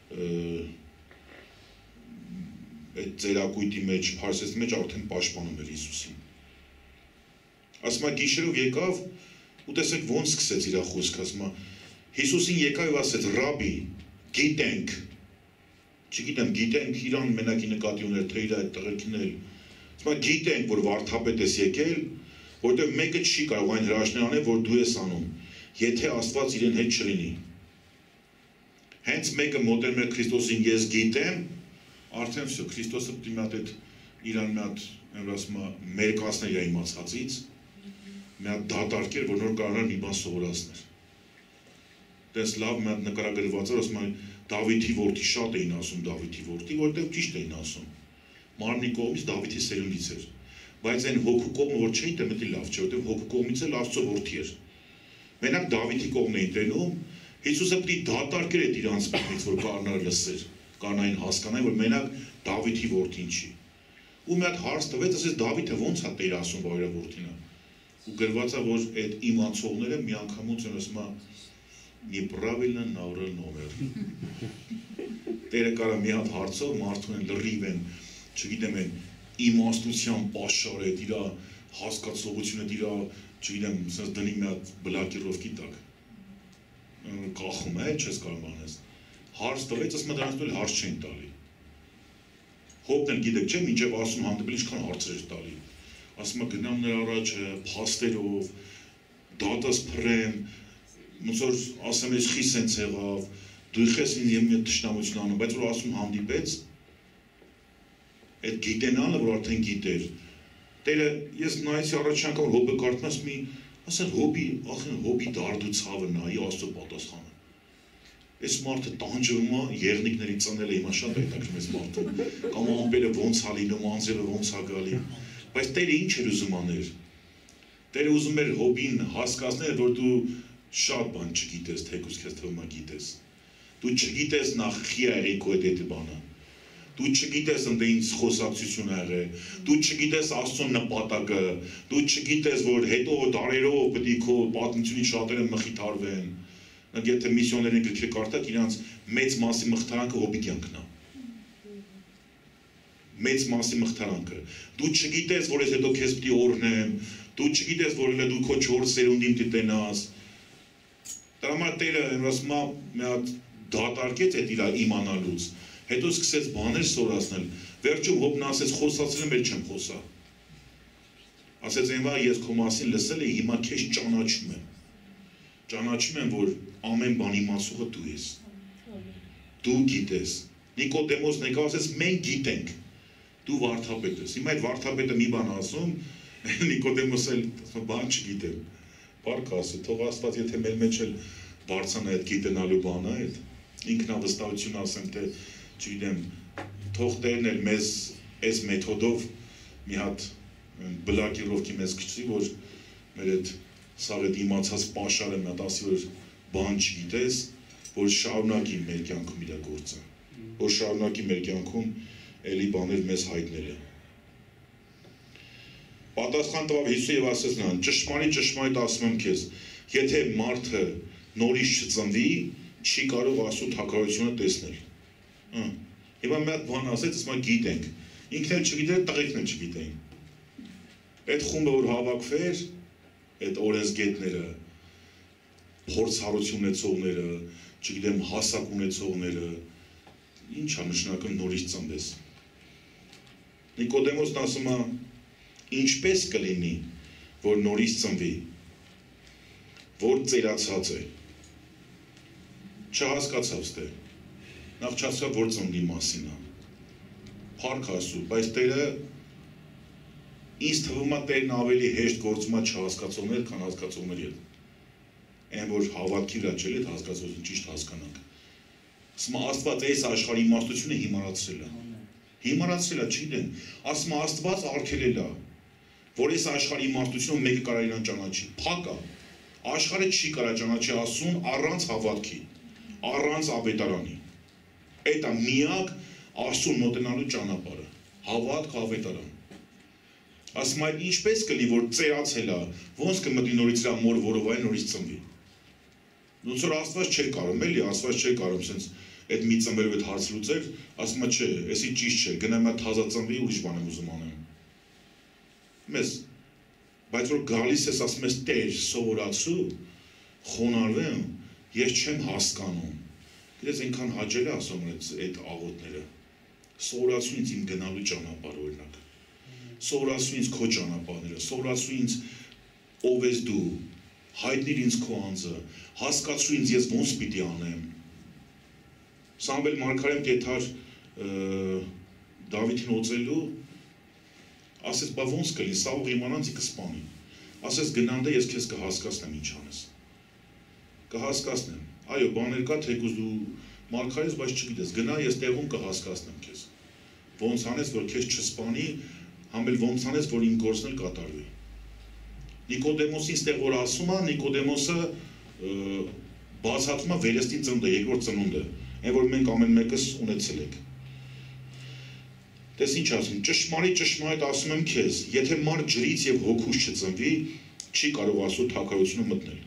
Speaker 1: այդ ծերակույտի մեջ, փարսեցի մեջ արդեն պաշտպանում էր Հիսուսին։ Ասում է գիշերով եկավ ու տեսեք ոնց սկսեց իր խոսքը, ասում է Հիսուսին եկավ ու ասեց ռաբի, գիտենք, չգիտեմ, գիտենք իրան մենակի նկատի ուներ, թե իր այդ տղերքին էլ, ասում է գիտենք, որ վարդապետ ես եկել, որտեղ մեկը չի կարող այն հրաշքներ անել, որ դու ես անում, եթե Աստված իրեն հետ չլինի։ Հենց մեկը մոտենում է Քրիստոսին ես գիտեմ, արդեն վсё Քրիստոսը պետք է մի հատ այդ իրան մի հատ ասում է մերկացնել իր իմացածից, մի հատ դատարկեր, որ նոր կարողանար մի բան սովորացնել։ Դες լավ մի հատ նկարագրված էր, ասում է Դավիթի որդի, շատ էին ասում Դավիթի որդի, որտեղ ճիշտ էին ասում։ Մարմնի կողմից Դավիթի սերունդից էր, բայց այն հոգու կողմը որ չէին տեղ մտի լավ չէ, որտեղ հոգու կողմից էլ Աստծո որդի էր։ Մենակ Դավիթի կողմն էին տենում, Հիսուսը պետք է դատարկեր այդ իրանց կողմից, որ կարողանար լսել, կարողանային հասկանալ, որ մենակ Դավիթի որդին չի։ Ու մի հատ հարց տվեց, ասեց Դավիթը ոնց է Տերը ասում, որ իր որդին է։ Ու գրված է, որ այդ իմացողները մի անգամից են ասում Неправильно նավրել նոմեր։ Տերը կարա մի հատ հարցով մարդուն են լրիվ են, չգիտեմ են, իմաստության պաշար է, իրա հասկացողությունը, իրա, չգիտեմ, սենց դնի մի հատ բլակիրովքի տակ։ Կախում է, չես կարող անես։ Հարց տվեց, ասում է դրանց տվել հարց չեն տալի։ Հոբն էլ գիտեք, չէ, մինչև ասում հանդիպել ինչքան հարցեր տալի։ Ասում է գնամ նրա առաջ փաստերով, դատս փռեմ, ոնց որ ասեմ ես խի սենց եղավ, դու ես ինձ մի թշնամություն անում, բայց որ ասում հանդիպեց, այդ գիտենալը, որ արդեն գիտեր, Տերը ես նայեցի առաջ անգամ Հոբը կարդում ասում մի, ասել Հոբի, ախեն Հոբի դարդու ցավը նայի Աստծո պատասխանը։ Այս մարդը տանջվում է, եղնիկների ծնելը հիմա շատ հետաքրքրում է այս մարդը, կամ ամպերը ոնց է լինում, անձերը ոնց է գալի, բայց Տերը ինչ էր ուզում աներ։ Տերը ուզում էր Հոբին հասկացնել, որ դու շատ բան չգիտես, թեկուզ քեզ թվում է գիտես։ Դու չգիտես նախ խի աղի քո այդ բանը։ Դու չգիտես ընդ ինչ խոսակցություն աղի, դու չգիտես Աստծո նպատակը, դու չգիտես, որ հետո դարերով պետք է քո պատմությունի շատերը մխիթարվեն։ Եթե միսիոներն գրքի կարդաք, իրանց մեծ մասի մխիթարանքը Հոբի կյանքն է։ Մեծ մասի մխիթարանքը։ Դու չգիտես, որ ես հետո քեզ պիտի օրհնեմ, դու չգիտես, որ դու քո չորս սերունդին պիտի տենաս։ Դրա համար Տերը ասում է, մի հատ դատարկեց այդ իր իմանալուց, հետո սկսեց բաներ սորացնել, վերջում Հոբն ասեց, խոսացել եմ, էլ չեմ խոսա։ Ասեց այնվա, ես քո մասին լսել եմ, հիմա քեզ ճանաչում եմ։ Ճանաչում եմ, որ ամեն բան իմացողը դու ես։ Դու գիտես։ Նիկոդեմոսն եկավ ասեց, մենք գիտենք։ Դու վարդապետ ես։ Հիմա այդ վարդապետը մի բան ասում, Նիկոդեմոսը բան չգիտեմ։ Բարք ասի, թող Աստված եթե մեր մեջ էլ բարձանա այդ գիտենալու բանը, այդ ինքնավստահություն ասեմ, թե չգիտեմ, թող Տերն էլ մեզ այս մեթոդով մի հատ բլակիրովքի մեզ քչի, որ մեր այդ սաղ այդ իմացած պաշարը մի հատ ասի, որ բան չգիտես, որ շարունակի մեր կյանքում իր գործը, որ շարունակի մեր կյանքում էլի բաներ մեզ հայտները։ Պատասխան տվավ Հիսուսը եւ ասեց նրան. ճշմարիտ ճշմարիտ ասում եմ քեզ, եթե մարդը նորից չծնվի, չի կարող Աստծո թագավորությունը տեսնել։ Հիմա մի հատ բան ասեց, ասում եմ գիտենք։ Ինքն էլ չգիտեր, տղեկն էլ չգիտեին։ Այդ խումբը որ հավաքվեր, այդ օրենսգետները, փորձառություն ունեցողները, չգիտեմ, հասակ ունեցողները, ինչ է նշանակում նորից ծնվես։ Նիկոդեմոսն ասում է, ինչպես կլինի, որ նորից ծնվի, որ ծերացած է, չհասկացավ ստե, նախ չհասկացավ, որ ծնվի մասին է, փառք Աստծո, բայց Տերը, ինձ թվում է Տերն ավելի հեշտ գործում է չհասկացողներ, քան հասկացողների հետ, այն որ հավատքի վրա չէ, այդ հասկացողությունը ճիշտ հասկանանք, ասում է Աստված այս աշխարհի իմաստությունը հիմարացրել է, հիմարացրել է, չգիտեմ, ասում է Աստված արգելել է, որ այս աշխարհի իմաստությունը մեկը կարող իրան ճանաչի, փակ է, աշխարհը չի կարող ճանաչի Աստծուն առանց հավատքի, առանց ավետարանի, այդ է միակ Աստծուն մոտենալու ճանապարհը, հավատք, ավետարան, ասում է ինչպես կլինի, որ ծերացել է, ոնց կմտնի նորից իր մոր որովայ նորից ծնվի, ոնց որ Աստված չէր կարող, էլի Աստված չէր կարող, sense այդ մի ծնվելով այդ հարց լուծեր, ասում է չէ, էսի ճիշտ չէ, գնամ այդ թազա ծնվի, ուրիշ բան եմ ուզում անեմ։ Մեզ, բայց որ գալիս ես, ասում ես Տեր, սովորացու, խոնարհվեմ, ես չեմ հասկանում։ Գիտես այնքան հաճելի ասում են այդ աղոթները։ Սովորացու ինձ իմ գնալու ճանապարհը օրինակ։ Սովորացու ինձ քո ճանապարհները, սովորացու ինձ ով ես դու, հայտնիր ինձ քո անձը, հասկացրու ինձ ես ոնց պիտի անեմ։ Սամվել Մարգարեն կեթար Դավիթին օծելու, ասեց, բա ոնց կլի, սաղող իմանանց ի կսպանի, ասեց գնանդե ես քեզ կհասկացնեմ ինչ անես, կհասկացնեմ, այո, բաներ կա, թեկուզ դու Մարգարես, բայց չգիտես, գնա ես տեղում կհասկացնեմ քեզ, ոնց անես, որ քեզ չսպանի, համել ոնց անես, որ իմ գործն էլ կատարվի։ Նիկոդեմոսին ստեղ որ ասում է, Նիկոդեմոսը բացատրում է վերստին ծնունդը, երկրորդ ծնունդը, այն որ մենք ամեն մեկս ունեցել ենք։ Տես ինչ ասում, ճշմարիտ ճշմարիտ ասում եմ քեզ, եթե մարդ ջրից եւ հոգուց չծնվի, չի կարող Աստծո թագավորությունը մտնել։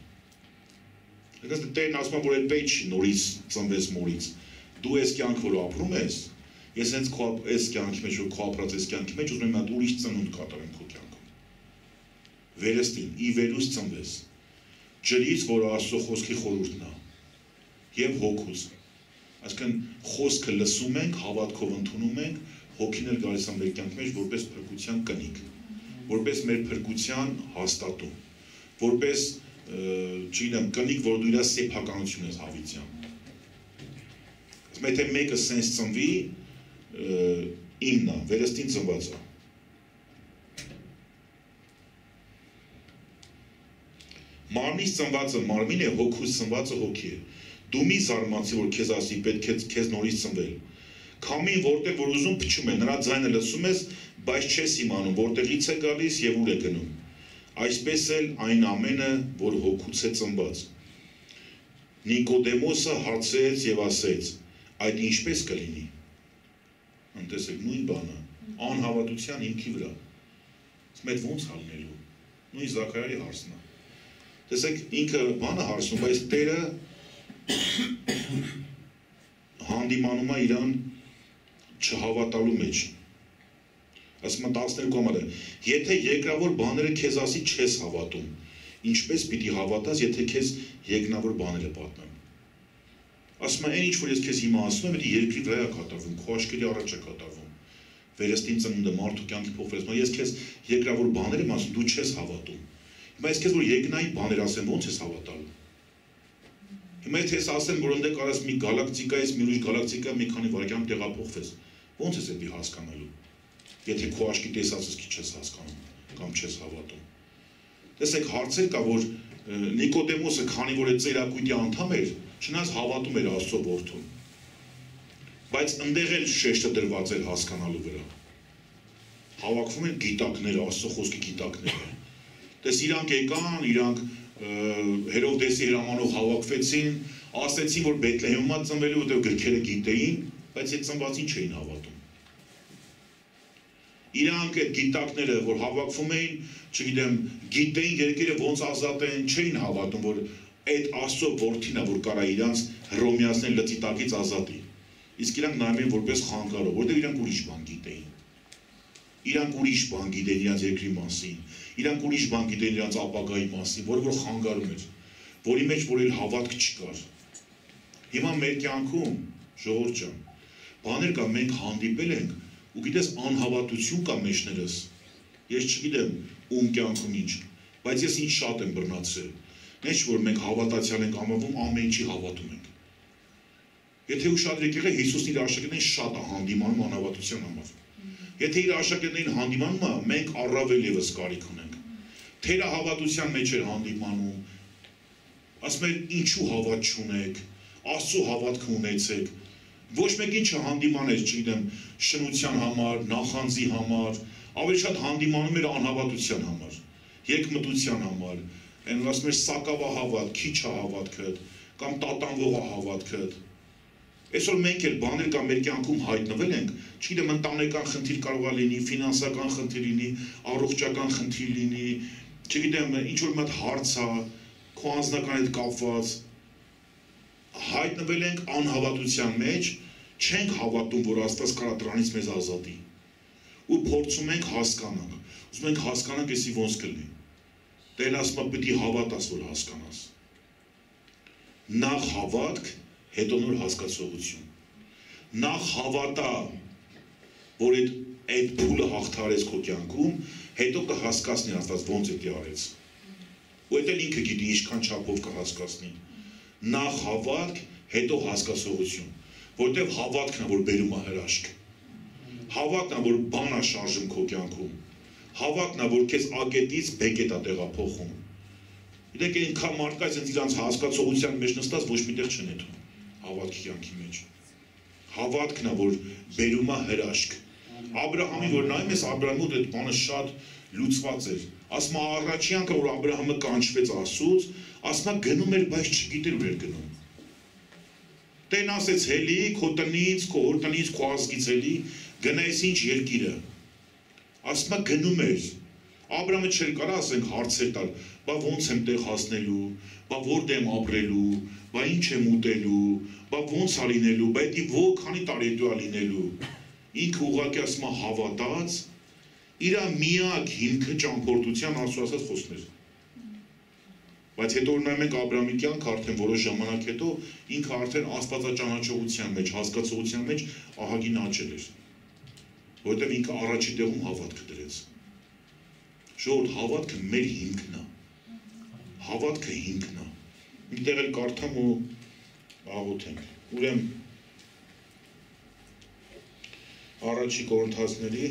Speaker 1: Եկած Տերն ասում է, որ այդպես չի նորից ծնվես մորից։ Դու ես կյանք որ ապրում ես, ես հենց քո այս կյանքի մեջ որ քո ապրած այս կյանքի մեջ ուզում եմ այդ ուրիշ ծնունդ կատարեմ քո կյանքում։ Վերստին, ի վերուս ծնվես։ Ջրից, որ Աստծո խոսքի խորհուրդն է, եւ հոգուց։ Այսինքն խոսքը լսում ենք, հավատքով ընդունում ենք, հոգին էլ գալիս է մեր կյանքի մեջ որպես փրկության կնիկ, որպես մեր փրկության հաստատում, որպես չգիտեմ, կնիկ, որ դու իր սեփականություն ես հավիտյան։ Ասում եթե մեկը սենց ծնվի, իմն է, վերստին ծնված է։ Մարմնից ծնվածը մարմին է, հոգուց ծնվածը հոգի է։ Դու մի զարմացի, որ քեզ ասի պետք է քեզ նորից ծնվել։ Քամին որտեղ որ ուզում փչում է, նրա ձայնը լսում ես, բայց չես իմանում որտեղից է գալիս եւ ուր է գնում։ Այսպես էլ այն ամենը, որ հոգուց է ծնված։ Նիկոդեմոսը հարցրեց եւ ասեց. այդ ինչպես կլինի։ Անտեսեք նույն բանը, անհավատության հիմքի վրա։ Ասում եք ո՞նց հալնելու։ Նույն Զաքարյանի հարցն է։ Տեսեք, ինքը բանը հարցնում, բայց Տերը հանդիմանում է իրան չհավատալու մեջ։ Ասում է տասներկու համարը, եթե երկրավոր բաները քեզ ասի չես հավատում, ինչպես պիտի հավատաս, եթե քեզ երկնավոր բաները պատմեմ։ Ասում է, այն ինչ որ ես քեզ հիմա ասում եմ, դա երկրի վրա է կատարվում, քո աչքերի առաջ է կատարվում։ Վերստին ծնունդը մարդու կյանքի փոխվեց, ես քեզ երկրավոր բաներ եմ ասում, դու չես հավատում։ Հիմա ես քեզ որ երկնային բաներ ասեմ, ո՞նց ես հավատալու։ Հիմա եթե ես ասեմ, որ ընդ կարաս մի գալակտիկայից մի ուրիշ գալակտիկա մի քանի վայրկյան տեղափոխվեց, ո՞նց ես դա հասկանալու։ Եթե քո աչքի տեսածից քիչ չես հասկանում կամ չես հավատում։ Տեսեք, հարցեր կա, որ Նիկոդեմոսը, քանի որ է ծերակույտի անդամ էր, չնայած հավատում էր Աստծո որդուն։ Բայց ընդեղ էլ շեշտը դրված էր հասկանալու վրա։ Հավաքվում են գիտակները, Աստծո խոսքի գիտակները։ Տես իրանք եկան, իրանք Հերովդեսի հրամանով հավաքվեցին, ասեցին, որ Բեթլեհեմում է ծնվելու, որտեղ գրքերը գիտեին, բայց այդ ծնվածին չէին հավատում։ Իրանք այդ գիտակները, որ հավաքվում էին, չգիտեմ, գիտեին երկերը ոնց ազատեն, չէին հավատում, որ այդ Աստծո որդին է, որ կարա իրանց հռոմեացիների լծի տակից ազատի։ Իսկ իրանք նայում էին որպես խանգարող, որտեղ իրանք ուրիշ բան գիտեին։ Իրանք ուրիշ բան գիտեն իրանց երկրի մասին, իրանք ուրիշ բան գիտեն իրանց ապագայի մասին, որը որ խանգարում էր, որի մեջ որ էլ հավատք չկար։ Հիմա մեր կյանքում, ժողովուրդ ջան, բաներ կա, մենք հանդիպել ենք, ու գիտես անհավատություն կա մեջներս։ Ես չգիտեմ ում կյանքում ինչ, բայց ես ինչ շատ եմ բռնացրել։ Ինչ որ մենք հավատացյալ ենք անվանում, ամեն ինչի հավատում ենք։ Եթե ուշադրեք եղեք, Հիսուսն իր աշակերտներին շատ է հանդիմանում անհավատության համար։ Եթե իր աշակերտներին հանդիմանում է, մենք առավել եւս կարիք ունենք։ Թերահավատության մեջ էր հանդիմանում։ Ասում էր, ինչու հավատ չունեք, Աստծո հավատք ունեցեք։ Ոչ մեկին չհանդիմաներ, չգիտեմ, շնության համար, նախանձի համար, ավելի շատ հանդիմանում էր անհավատության համար, երկմտության համար, այն ասում էր սակավահավատ, քիչ հավատքդ, կամ տատանվող հավատքդ։ Այսօր մենք էլ բաներ կամ մեր կյանքում հայտնվել ենք, չգիտեմ, ընտանեկան խնդիր կարող է լինի, ֆինանսական խնդիր լինի, առողջական խնդիր լինի, չգիտեմ, ինչ որ մի հատ հարց է, քո անձնական հետ կապված, հայտնվել ենք անհավատության մեջ, չենք հավատում, որ Աստված կարա դրանից մեզ ազատի։ Ու փորձում ենք հասկանալ։ Ուզում ենք հասկանանք, էսի ոնց կլինի։ Տերն ասում է, պիտի հավատաս, որ հասկանաս։ Նախ հավատք, հետո նոր հասկացողություն։ Նախ հավատա, որ այդ այդ փուլը հաղթարես քո կյանքում, հետո կհասկացնի Աստված ոնց է դա արեց։ Ու դա ինքը գիտի ինչքան չափով կհասկացնի։ Նախ հավատք, հետո հասկացողություն, որտեղ հավատքն է, որ բերում է հրաշք։ Հավատքն է, որ բան է շարժում քո կյանքում։ Հավատքն է, որ քեզ ակետից բեկետ է տեղափոխում։ Գիտեք, այնքան մարդկայց ինձ իրանց հասկացողության մեջ նստած ոչ միտեղ չեն հետում հավատքի կյանքի մեջ։ Հավատքն է, որ բերում է հրաշք։ Աբրահամի, որ նայում ես Աբրահամի այդ բանը շատ լուծված էր։ Ասում է առաջի անգամ, որ Աբրահամը կանչվեց Աստծուց, ասում է գնում էր, բայց չգիտեր ուր էր գնում։ Տեն ասեց հելի, քո տնից, քո հոր տնից, քո ազգից հելի, գնա ես ինչ երկիրը։ Ասում է գնում էր։ Աբրահամը չէր կարա ասենք հարցեր տալ, բա ոնց եմ տեղ հասնելու, բա որտեղ եմ ապրելու, բա ինչ եմ ուտելու, բա ոնց է լինելու, բա դա որքանի տարի դու է լինելու։ Ինքը ուղղակի ասում է հավատաց, իր միակ հիմքը ճամփորդության Աստծո ասած խոսքն էր։ Բայց հետո նայում ենք Աբրահամի կյանքը արդեն որոշ ժամանակ հետո ինքը արդեն աստվածաճանաչողության մեջ, հասկացողության մեջ ահագին աճել էր։ Որտեղ ինքը առաջի տեղում հավատքը դրեց։ Ժողովուրդ, հավատքը մեր հիմքն է։ Հավատքը հիմքն է։ Միտեղ էլ կարդամ ու աղոթենք։ Ուրեմն առաջի Կորինթացների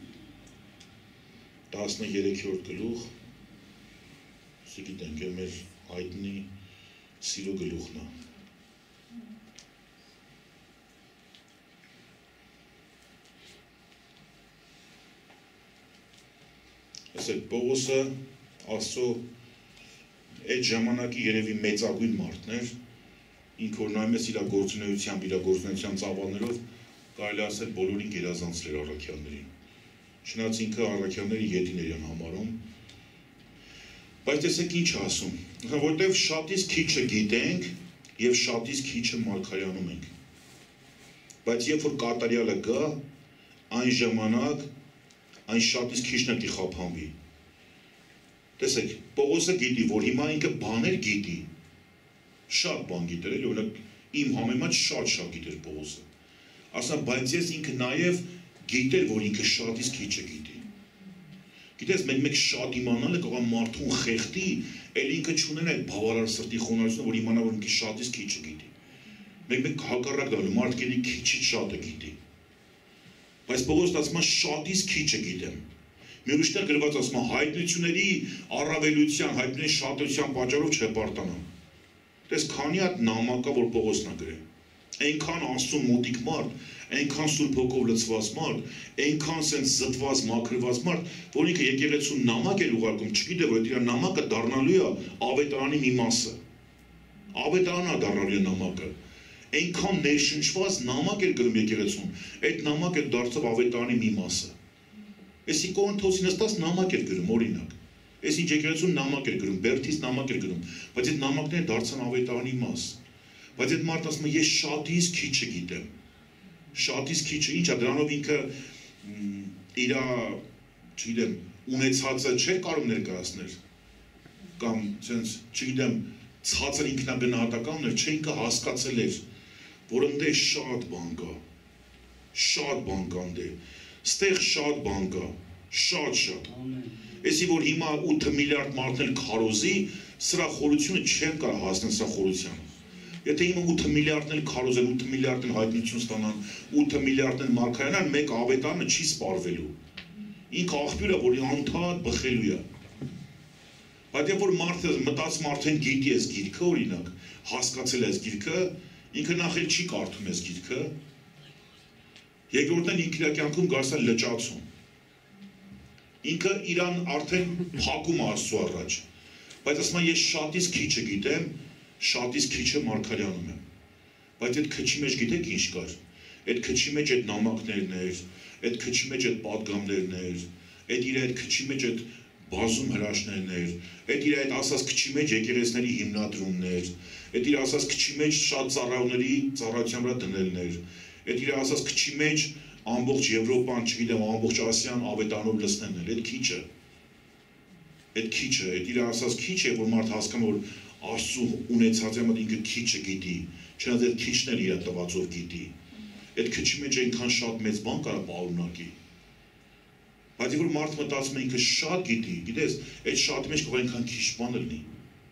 Speaker 1: տասներեքերորդ գլուխ, գիտենք, մեր հայտնի սիրո գլուխն է։ Ասեք, Պողոսը Աստծո այդ ժամանակի երևի մեծագույն մարդն էր, ինքը որ նայում ես իր գործունեությամբ, իր գործունեության ծավալներով կարելի ասել բոլորին գերազանցել էր առաքյալներին։ Չնայած ինքը առաքյալների ետին էր համարում, բայց տեսեք ինչ ասում, որտեվ շատից քիչը գիտենք եւ շատից քիչը մարգարեանում ենք։ Բայց երբ որ կատարյալը գա, այն ժամանակ այն շատից քիչն է կխափանվի։ Տեսեք, Պողոսը գիտի, որ հիմա ինքը բաներ գիտի, շատ բան գիտեր, էլի, օրինակ իմ համեմատ շատ-շատ գիտեր Պողոսը։ Ասա, բայց ես ինքը նաև գիտեր, որ ինքը շատից քիչը գիտի։ Գիտես, մենք մեկ շատ իմանալը կարող մարդուն խեղդի, էլ ինքը չունեն այդ բավարար սրտի խոնարհությունը, որ իմանա, որ ինքը շատից քիչը գիտի։ Մենք մեկ հակառակ դառնում, մարդ գիտի քիչից շատը գիտի։ Բայց Պողոսը ասում է շատից քիչը գիտեմ։ Մի ուրիշտեղ գրված ասում է հայտնությունների առավելության, հայտնությունների շատության պատճառով չհպարտանամ։ Տես քանի հատ նամակ կա, որ Պողոսն է գրել։ Այնքան Աստծո մոտիկ մարդ, այնքան Սուրբ Հոգով լցված մարդ, այնքան սենց զտված, մաքրված մարդ, որ ինքը եկեղեցու նամակ էր ուղարկում, չգիտե, որ իր նամակը դառնալու է ավետարանի մի մասը։ Ավետարանն է դառնալու է նամակը։ Այնքան ներշնչված նամակ էր գրում եկեղեցուն, այդ նամակը դարձավ ավետարանի մի մասը։ Էսի Կորինթոսի նստած նամակ էր գրում, օրինակ։ Էս ինչ եկեղեցուն նամակ էր գրում, Բերթից նամակ էր գրում, բայց այդ նամակները դարձան ավետարանի մաս։ Բայց այդ մարդը ասում է, ես շատից քիչը գիտեմ։ Շատից քիչը, ինչ է, դրանով ինքը իր, չգիտեմ, ունեցածը չէր կարող ներկայացնել։ Կամ, ցենց, չգիտեմ, ցածր ինքնագնահատականներ չէ, ինքը հասկացել էր, որ ընդ շատ բան կա։ Շատ բան կա ընդ։ Ստեղ շատ բան կա, շատ-շատ։ Էսի որ հիմա ութ միլիարդ մարդն էլ քարոզի, սրա խորությունը չեն կարող հասնել սրա խորությանը։ Եթե հիմա ութ միլիարդն էլ քարոզեն, ութ միլիարդն հայտնություն ստանան, ութ միլիարդն մարգարեանան, մեկ ավետարանը չի սպառվելու։ Ինքը աղբյուրը, որ անդադ բխելու է։ Բայց երբ որ մարդը մտածում արդեն գիտի այս գիրքը, օրինակ, հասկացել այս գիրքը, ինքը նախ էլ չի կարդում այս գիրքը, երկրորդն ինքը իր կյանքում գարսա լճացում։ Ինքը իրան արդեն փակում Աստծո առաջ։ Բայց ասում եմ ես շատից քիչը գիտեմ, շատից քիչը մարգարեանում եմ։ Բայց այդ քչի մեջ գիտեք ինչ կար։ Այդ քչի մեջ այդ նամակներն էր, այդ քչի մեջ այդ պատգամներն էր, այդ իր այդ քչի մեջ այդ բազում հրաշներն էր, այդ իր այդ ասած քչի մեջ եկեղեցիների հիմնադրումներ, այդ իր ասած քչի մեջ շատ ծառայողների ծառայության վրա դնելներ, այդ իր ասած քչի մեջ ամբողջ Եվրոպան, չգիտեմ, ամբողջ Ասիան ավետարանով լցնելն էր, այդ քիչը, այդ քիչը, այդ իր ասած քիչը, որ մարդ հասկանում որ Աստծո ունեցած է մոտ ինքը քիչը գիտի, չնայած այդ քիչն էլ իր տվածով գիտի, այդ քչի մեջ այնքան շատ մեծ բան կարա պարունակի։ Բայց որ մարդ մտածում է ինքը շատ գիտի, գիտես, այդ շատի մեջ կարող այնքան քիչ բան լինի։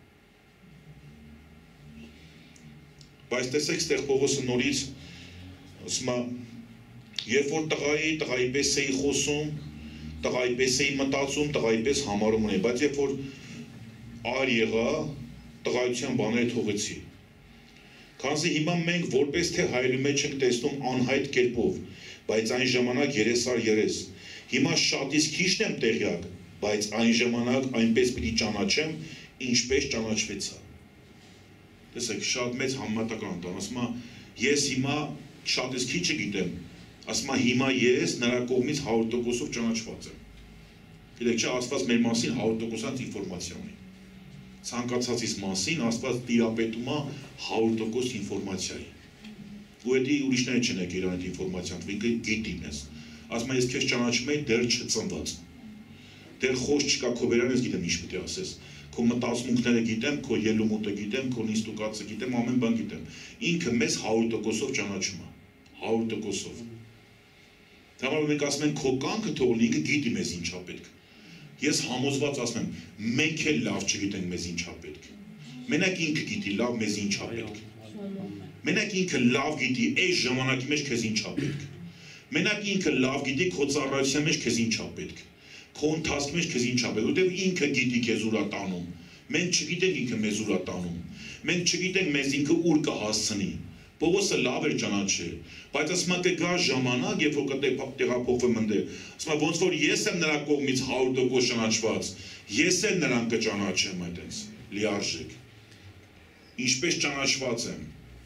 Speaker 1: Բայց տեսեք, ստեղ Պողոսը նորից ասում է, երբ որ տղայի, տղայի պես էի խոսում, տղայի պես էի մտածում, տղայի պես համարում ունեի, բայց երբ որ ար եղա, տղայության բաները թողեցի։ Քանզի հիմա մենք որպես թե հայրի մեջ ենք տեսնում անհայտ կերպով, բայց այն ժամանակ երես առ երես։ Հիմա շատից քիչն եմ տեղյակ, բայց այն ժամանակ այնպես պիտի ճանաչեմ, ինչպես ճանաչվեցա։ Տեսեք, շատ մեծ համեմատական տան, ասում է, ես հիմա շատից քիչը գիտեմ, ասում է, հիմա ես նրա կողմից հարյուր տոկոսով ճանաչված եմ։ Գիտեք, չէ, Աստված մեր մասին հարյուր տոկոս ինֆորմացիա ունի։ Ցանկացածից մասին Աստված տիրապետում է հարյուր տոկոս ինֆորմացիայի։ Ու դա ուրիշները չեն եկել այդ ինֆորմացիան, ինքը գիտի մեզ։ Ասում եմ, ես քեզ ճանաչում եմ դեռ չծնված։ Դեռ խոս չկա քո վերան, ես գիտեմ ինչ պետք է ասես։ Քո մտածմունքները գիտեմ, քո ելումուտը գիտեմ, քո նիստուկացը գիտեմ, ամեն բան գիտեմ։ Ինքը մեզ հարյուր տոկոսով ճանաչում է, հարյուր տոկոսով։ Դեռ մենք ասում ենք քո կյանքը թողնի, ինքը գիտի մեզ ինչա պետք։ Ես համոզված ասում եմ, մենք էլ լավ չգիտենք մեզ ինչա պետք։ Մենակ ինքը գիտի լավ մեզ ինչա պետք։ Մենակ ինքը լավ գիտի այս ժամանակի մեջ քեզ ինչա պետք։ Մենակ ինքը լավ գիտի քո ծառայության մեջ քեզ ինչա պետք։ Քո ընթացքի մեջ քեզ ինչա պետք, որտեղ ինքը գիտի քեզ ուր է տանում։ Մենք չգիտենք ինքը մեզ ուր է տանում։ Մենք չգիտենք մեզ ինքը ուր կհասցնի, Պողոսը լավ էր ճանաչել, բայց ասում է կգա ժամանակ, երբ որ կտեղափոխվեմ ընդեր, ասում է ոնց որ ես եմ նրա կողմից հարյուր տոկոս ճանաչված, ես էլ նրան կճանաչեմ այդպես լիարժեք, ինչպես ճանաչված եմ,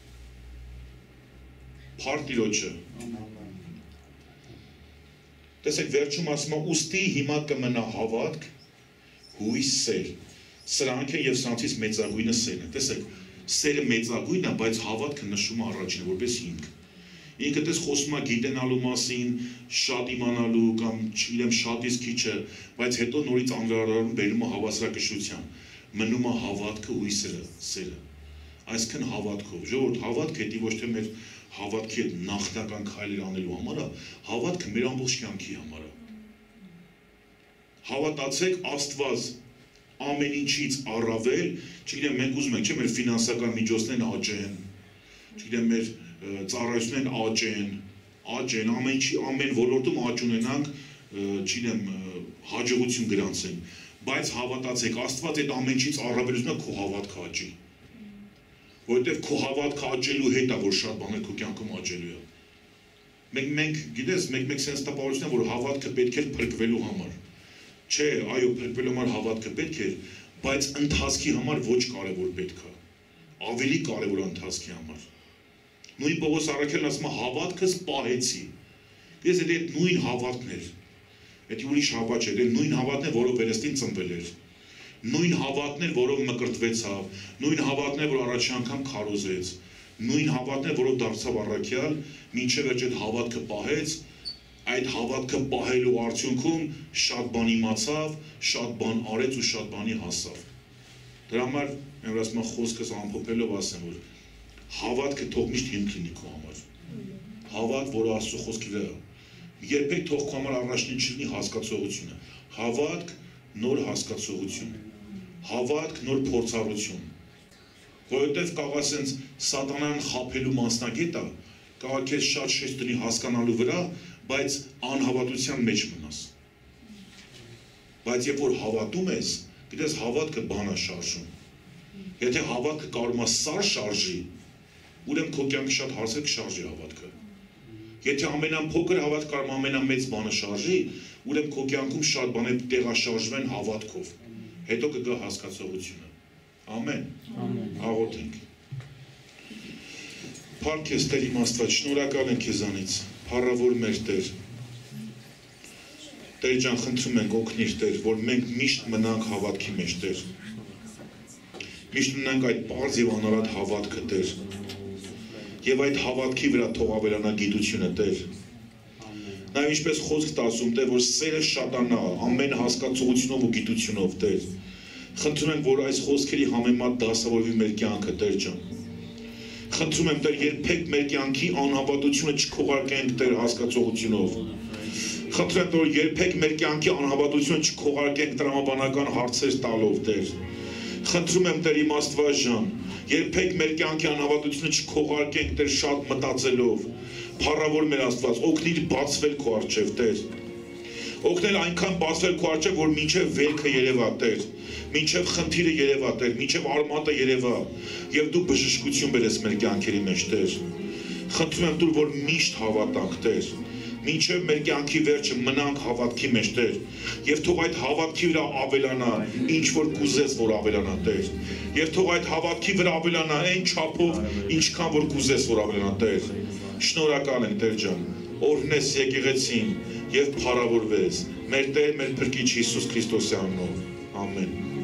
Speaker 1: փառք Տիրոջը։ Տեսեք վերջում ասում է ուստի հիմա կմնա հավատք, հույս, սեր, սրանք են եւ սրանցից մեծագույնը սերն է, տեսեք Սերը մեծագույնն է, բայց հավատքը նշում է առաջինը, որպես հիմք։ Ինքը դες խոսում է գիտենալու մասին, շատ իմանալու կամ չգիտեմ շատից քիչը, բայց հետո նորից անդրադառնում բերում է հավասարակշռության։ Մնում է հավատքը, հույսը, սերը։ Այսքան հավատքով, ժողովուրդ, հավատքը դա ոչ թե մեր հավատքի հետ նախնական քայլեր անելու համար է, հավատքը մեր ամբողջ կյանքի համար է։ Հավատացեք Աստված ամեն ինչից առավել, չգիտեմ, մենք ուզում ենք, չէ՞, մեր ֆինանսական միջոցներն աճեն, չգիտեմ, մեր ծառայություններն աճեն, աճեն, ամեն ինչի, ամեն ոլորտում աճ ունենանք, չգիտեմ, հաջողություն գրանցեն, բայց հավատացեք, Աստված այդ ամեն ինչից առավել ուզում է քո հավատքը աճի, որովհետև քո հավատքը աճելու հետ է, որ շատ բաներ քո կյանքում աճելու է։ Մենք մենք գիտես, մեկ-մեկ sense տպավորություն է, որ հավատքը պետք է փրկվելու համար։ Չէ, այո, փրկվելու համար հավատքը պետք է, բայց ընթացքի համար ոչ կարևոր պետք է, ավելի կարևոր ընթացքի համար։ Նույն Պողոս առաքելն ասում է հավատքս պահեցի։ Ես այդ նույն հավատքն էր, այդ ուրիշ հավատ չէ, այդ նույն հավատն է, որով Վերեստին ծնվել էր, նույն հավատն էր, որով մկրտվեցավ, նույն հավատն է, որ առաջին անգամ քարոզեց, նույն հավատն է, որով դարձավ առաքյալ, մինչև վերջ այդ հավատքը պահեց, այդ հավատքը պահելու արդյունքում շատ բան իմացավ, շատ բան արեց ու շատ բանի հասավ։ Դրա համար եմ ասում խոսքս ամփոփելով ասեմ, որ հավատքը թող միշտ հիմք լինի քո համար։ Հավատ, որը Աստծո խոսքի վրա է։ Երբեք թող քո համար առաջին չլինի հասկացողությունը։ Հավատք, նոր հասկացողություն։ Հավատք, նոր փորձառություն։ Որովհետև կարող ասենց սատանան խաբելու մասնագետ է, կարող քեզ շատ շեշտ դնի հասկանալու վրա, բայց անհավատության մեջ մնաս։ Բայց երբ որ հավատում ես, գիտես հավատքը բան է շարժում։ Եթե հավատքը կարող է սար շարժի, ուրեմն քո կյանքը շատ հարցեր կշարժի հավատքը։ Եթե ամենափոքր հավատք կարող է ամենամեծ բանը շարժի, ուրեմն քո կյանքում շատ բաներ տեղաշարժվեն հավատքով։ Հետո կգա հասկացողությունը։ Ամեն։ Ամեն։ Աղոթենք։ Փառք քեզ Տեր իմ Աստված, շնորհակալ ենք քեզանից։ Փառավոր մեր Տեր, Տեր ջան, խնդրում ենք օգնիր Տեր, որ մենք միշտ մնանք հավատքի մեջ Տեր, միշտ մնանք այդ պարզ և անարատ հավատքը Տեր, և այդ հավատքի վրա թող ավելանա գիտությունը Տեր, նաև ինչպես խոսք տասում Տեր, որ սերը շատանա ամեն հասկացողությունով ու գիտությունով Տեր, խնդրում ենք, որ այս խոսքերի համեմատ դասավորվի մեր կյանքը Տեր ջան, խնդրում եմ Տեր, երբեք մեր կյանքի անհավատությունը չքողարկենք Տեր հասկացողությունով։ Խնդրում եմ, որ երբեք մեր կյանքի անհավատությունը չքողարկենք տրամաբանական հարցեր տալով Տեր։ Խնդրում եմ Տեր իմ Աստված ջան, երբեք մեր կյանքի անհավատությունը չքողարկենք Տեր շատ մտածելով։ Փառավոր մեր Աստված, օգնիր բացվել քո առջև Տեր։ Օգնել այնքան բացվել քո առջև, որ մինչև վերքը երևա Տեր։ Մինչև խնդիրը երևա Տեր, մինչև արմատը երևա, եւ դու բժշկություն բերես մեր կյանքերի մեջ Տեր։ Խնդրում եմ դու, որ միշտ հավատանք Տեր, մինչև մեր կյանքի վերջը մնանք հավատքի մեջ Տեր, եւ թող այդ հավատքի վրա ավելանա, ինչ որ կուզես որ ավելանա Տեր, եւ թող այդ հավատքի վրա ավելանա այն չափով, ինչքան որ կուզես որ ավելանա Տեր։ Շնորհակալ ենք Տեր ջան, օրհնես եկեղեցին եւ փառավորվես մեր Տեր, մեր Փրկիչ Հիսուս Քրիստոսի անունով։ Ամեն։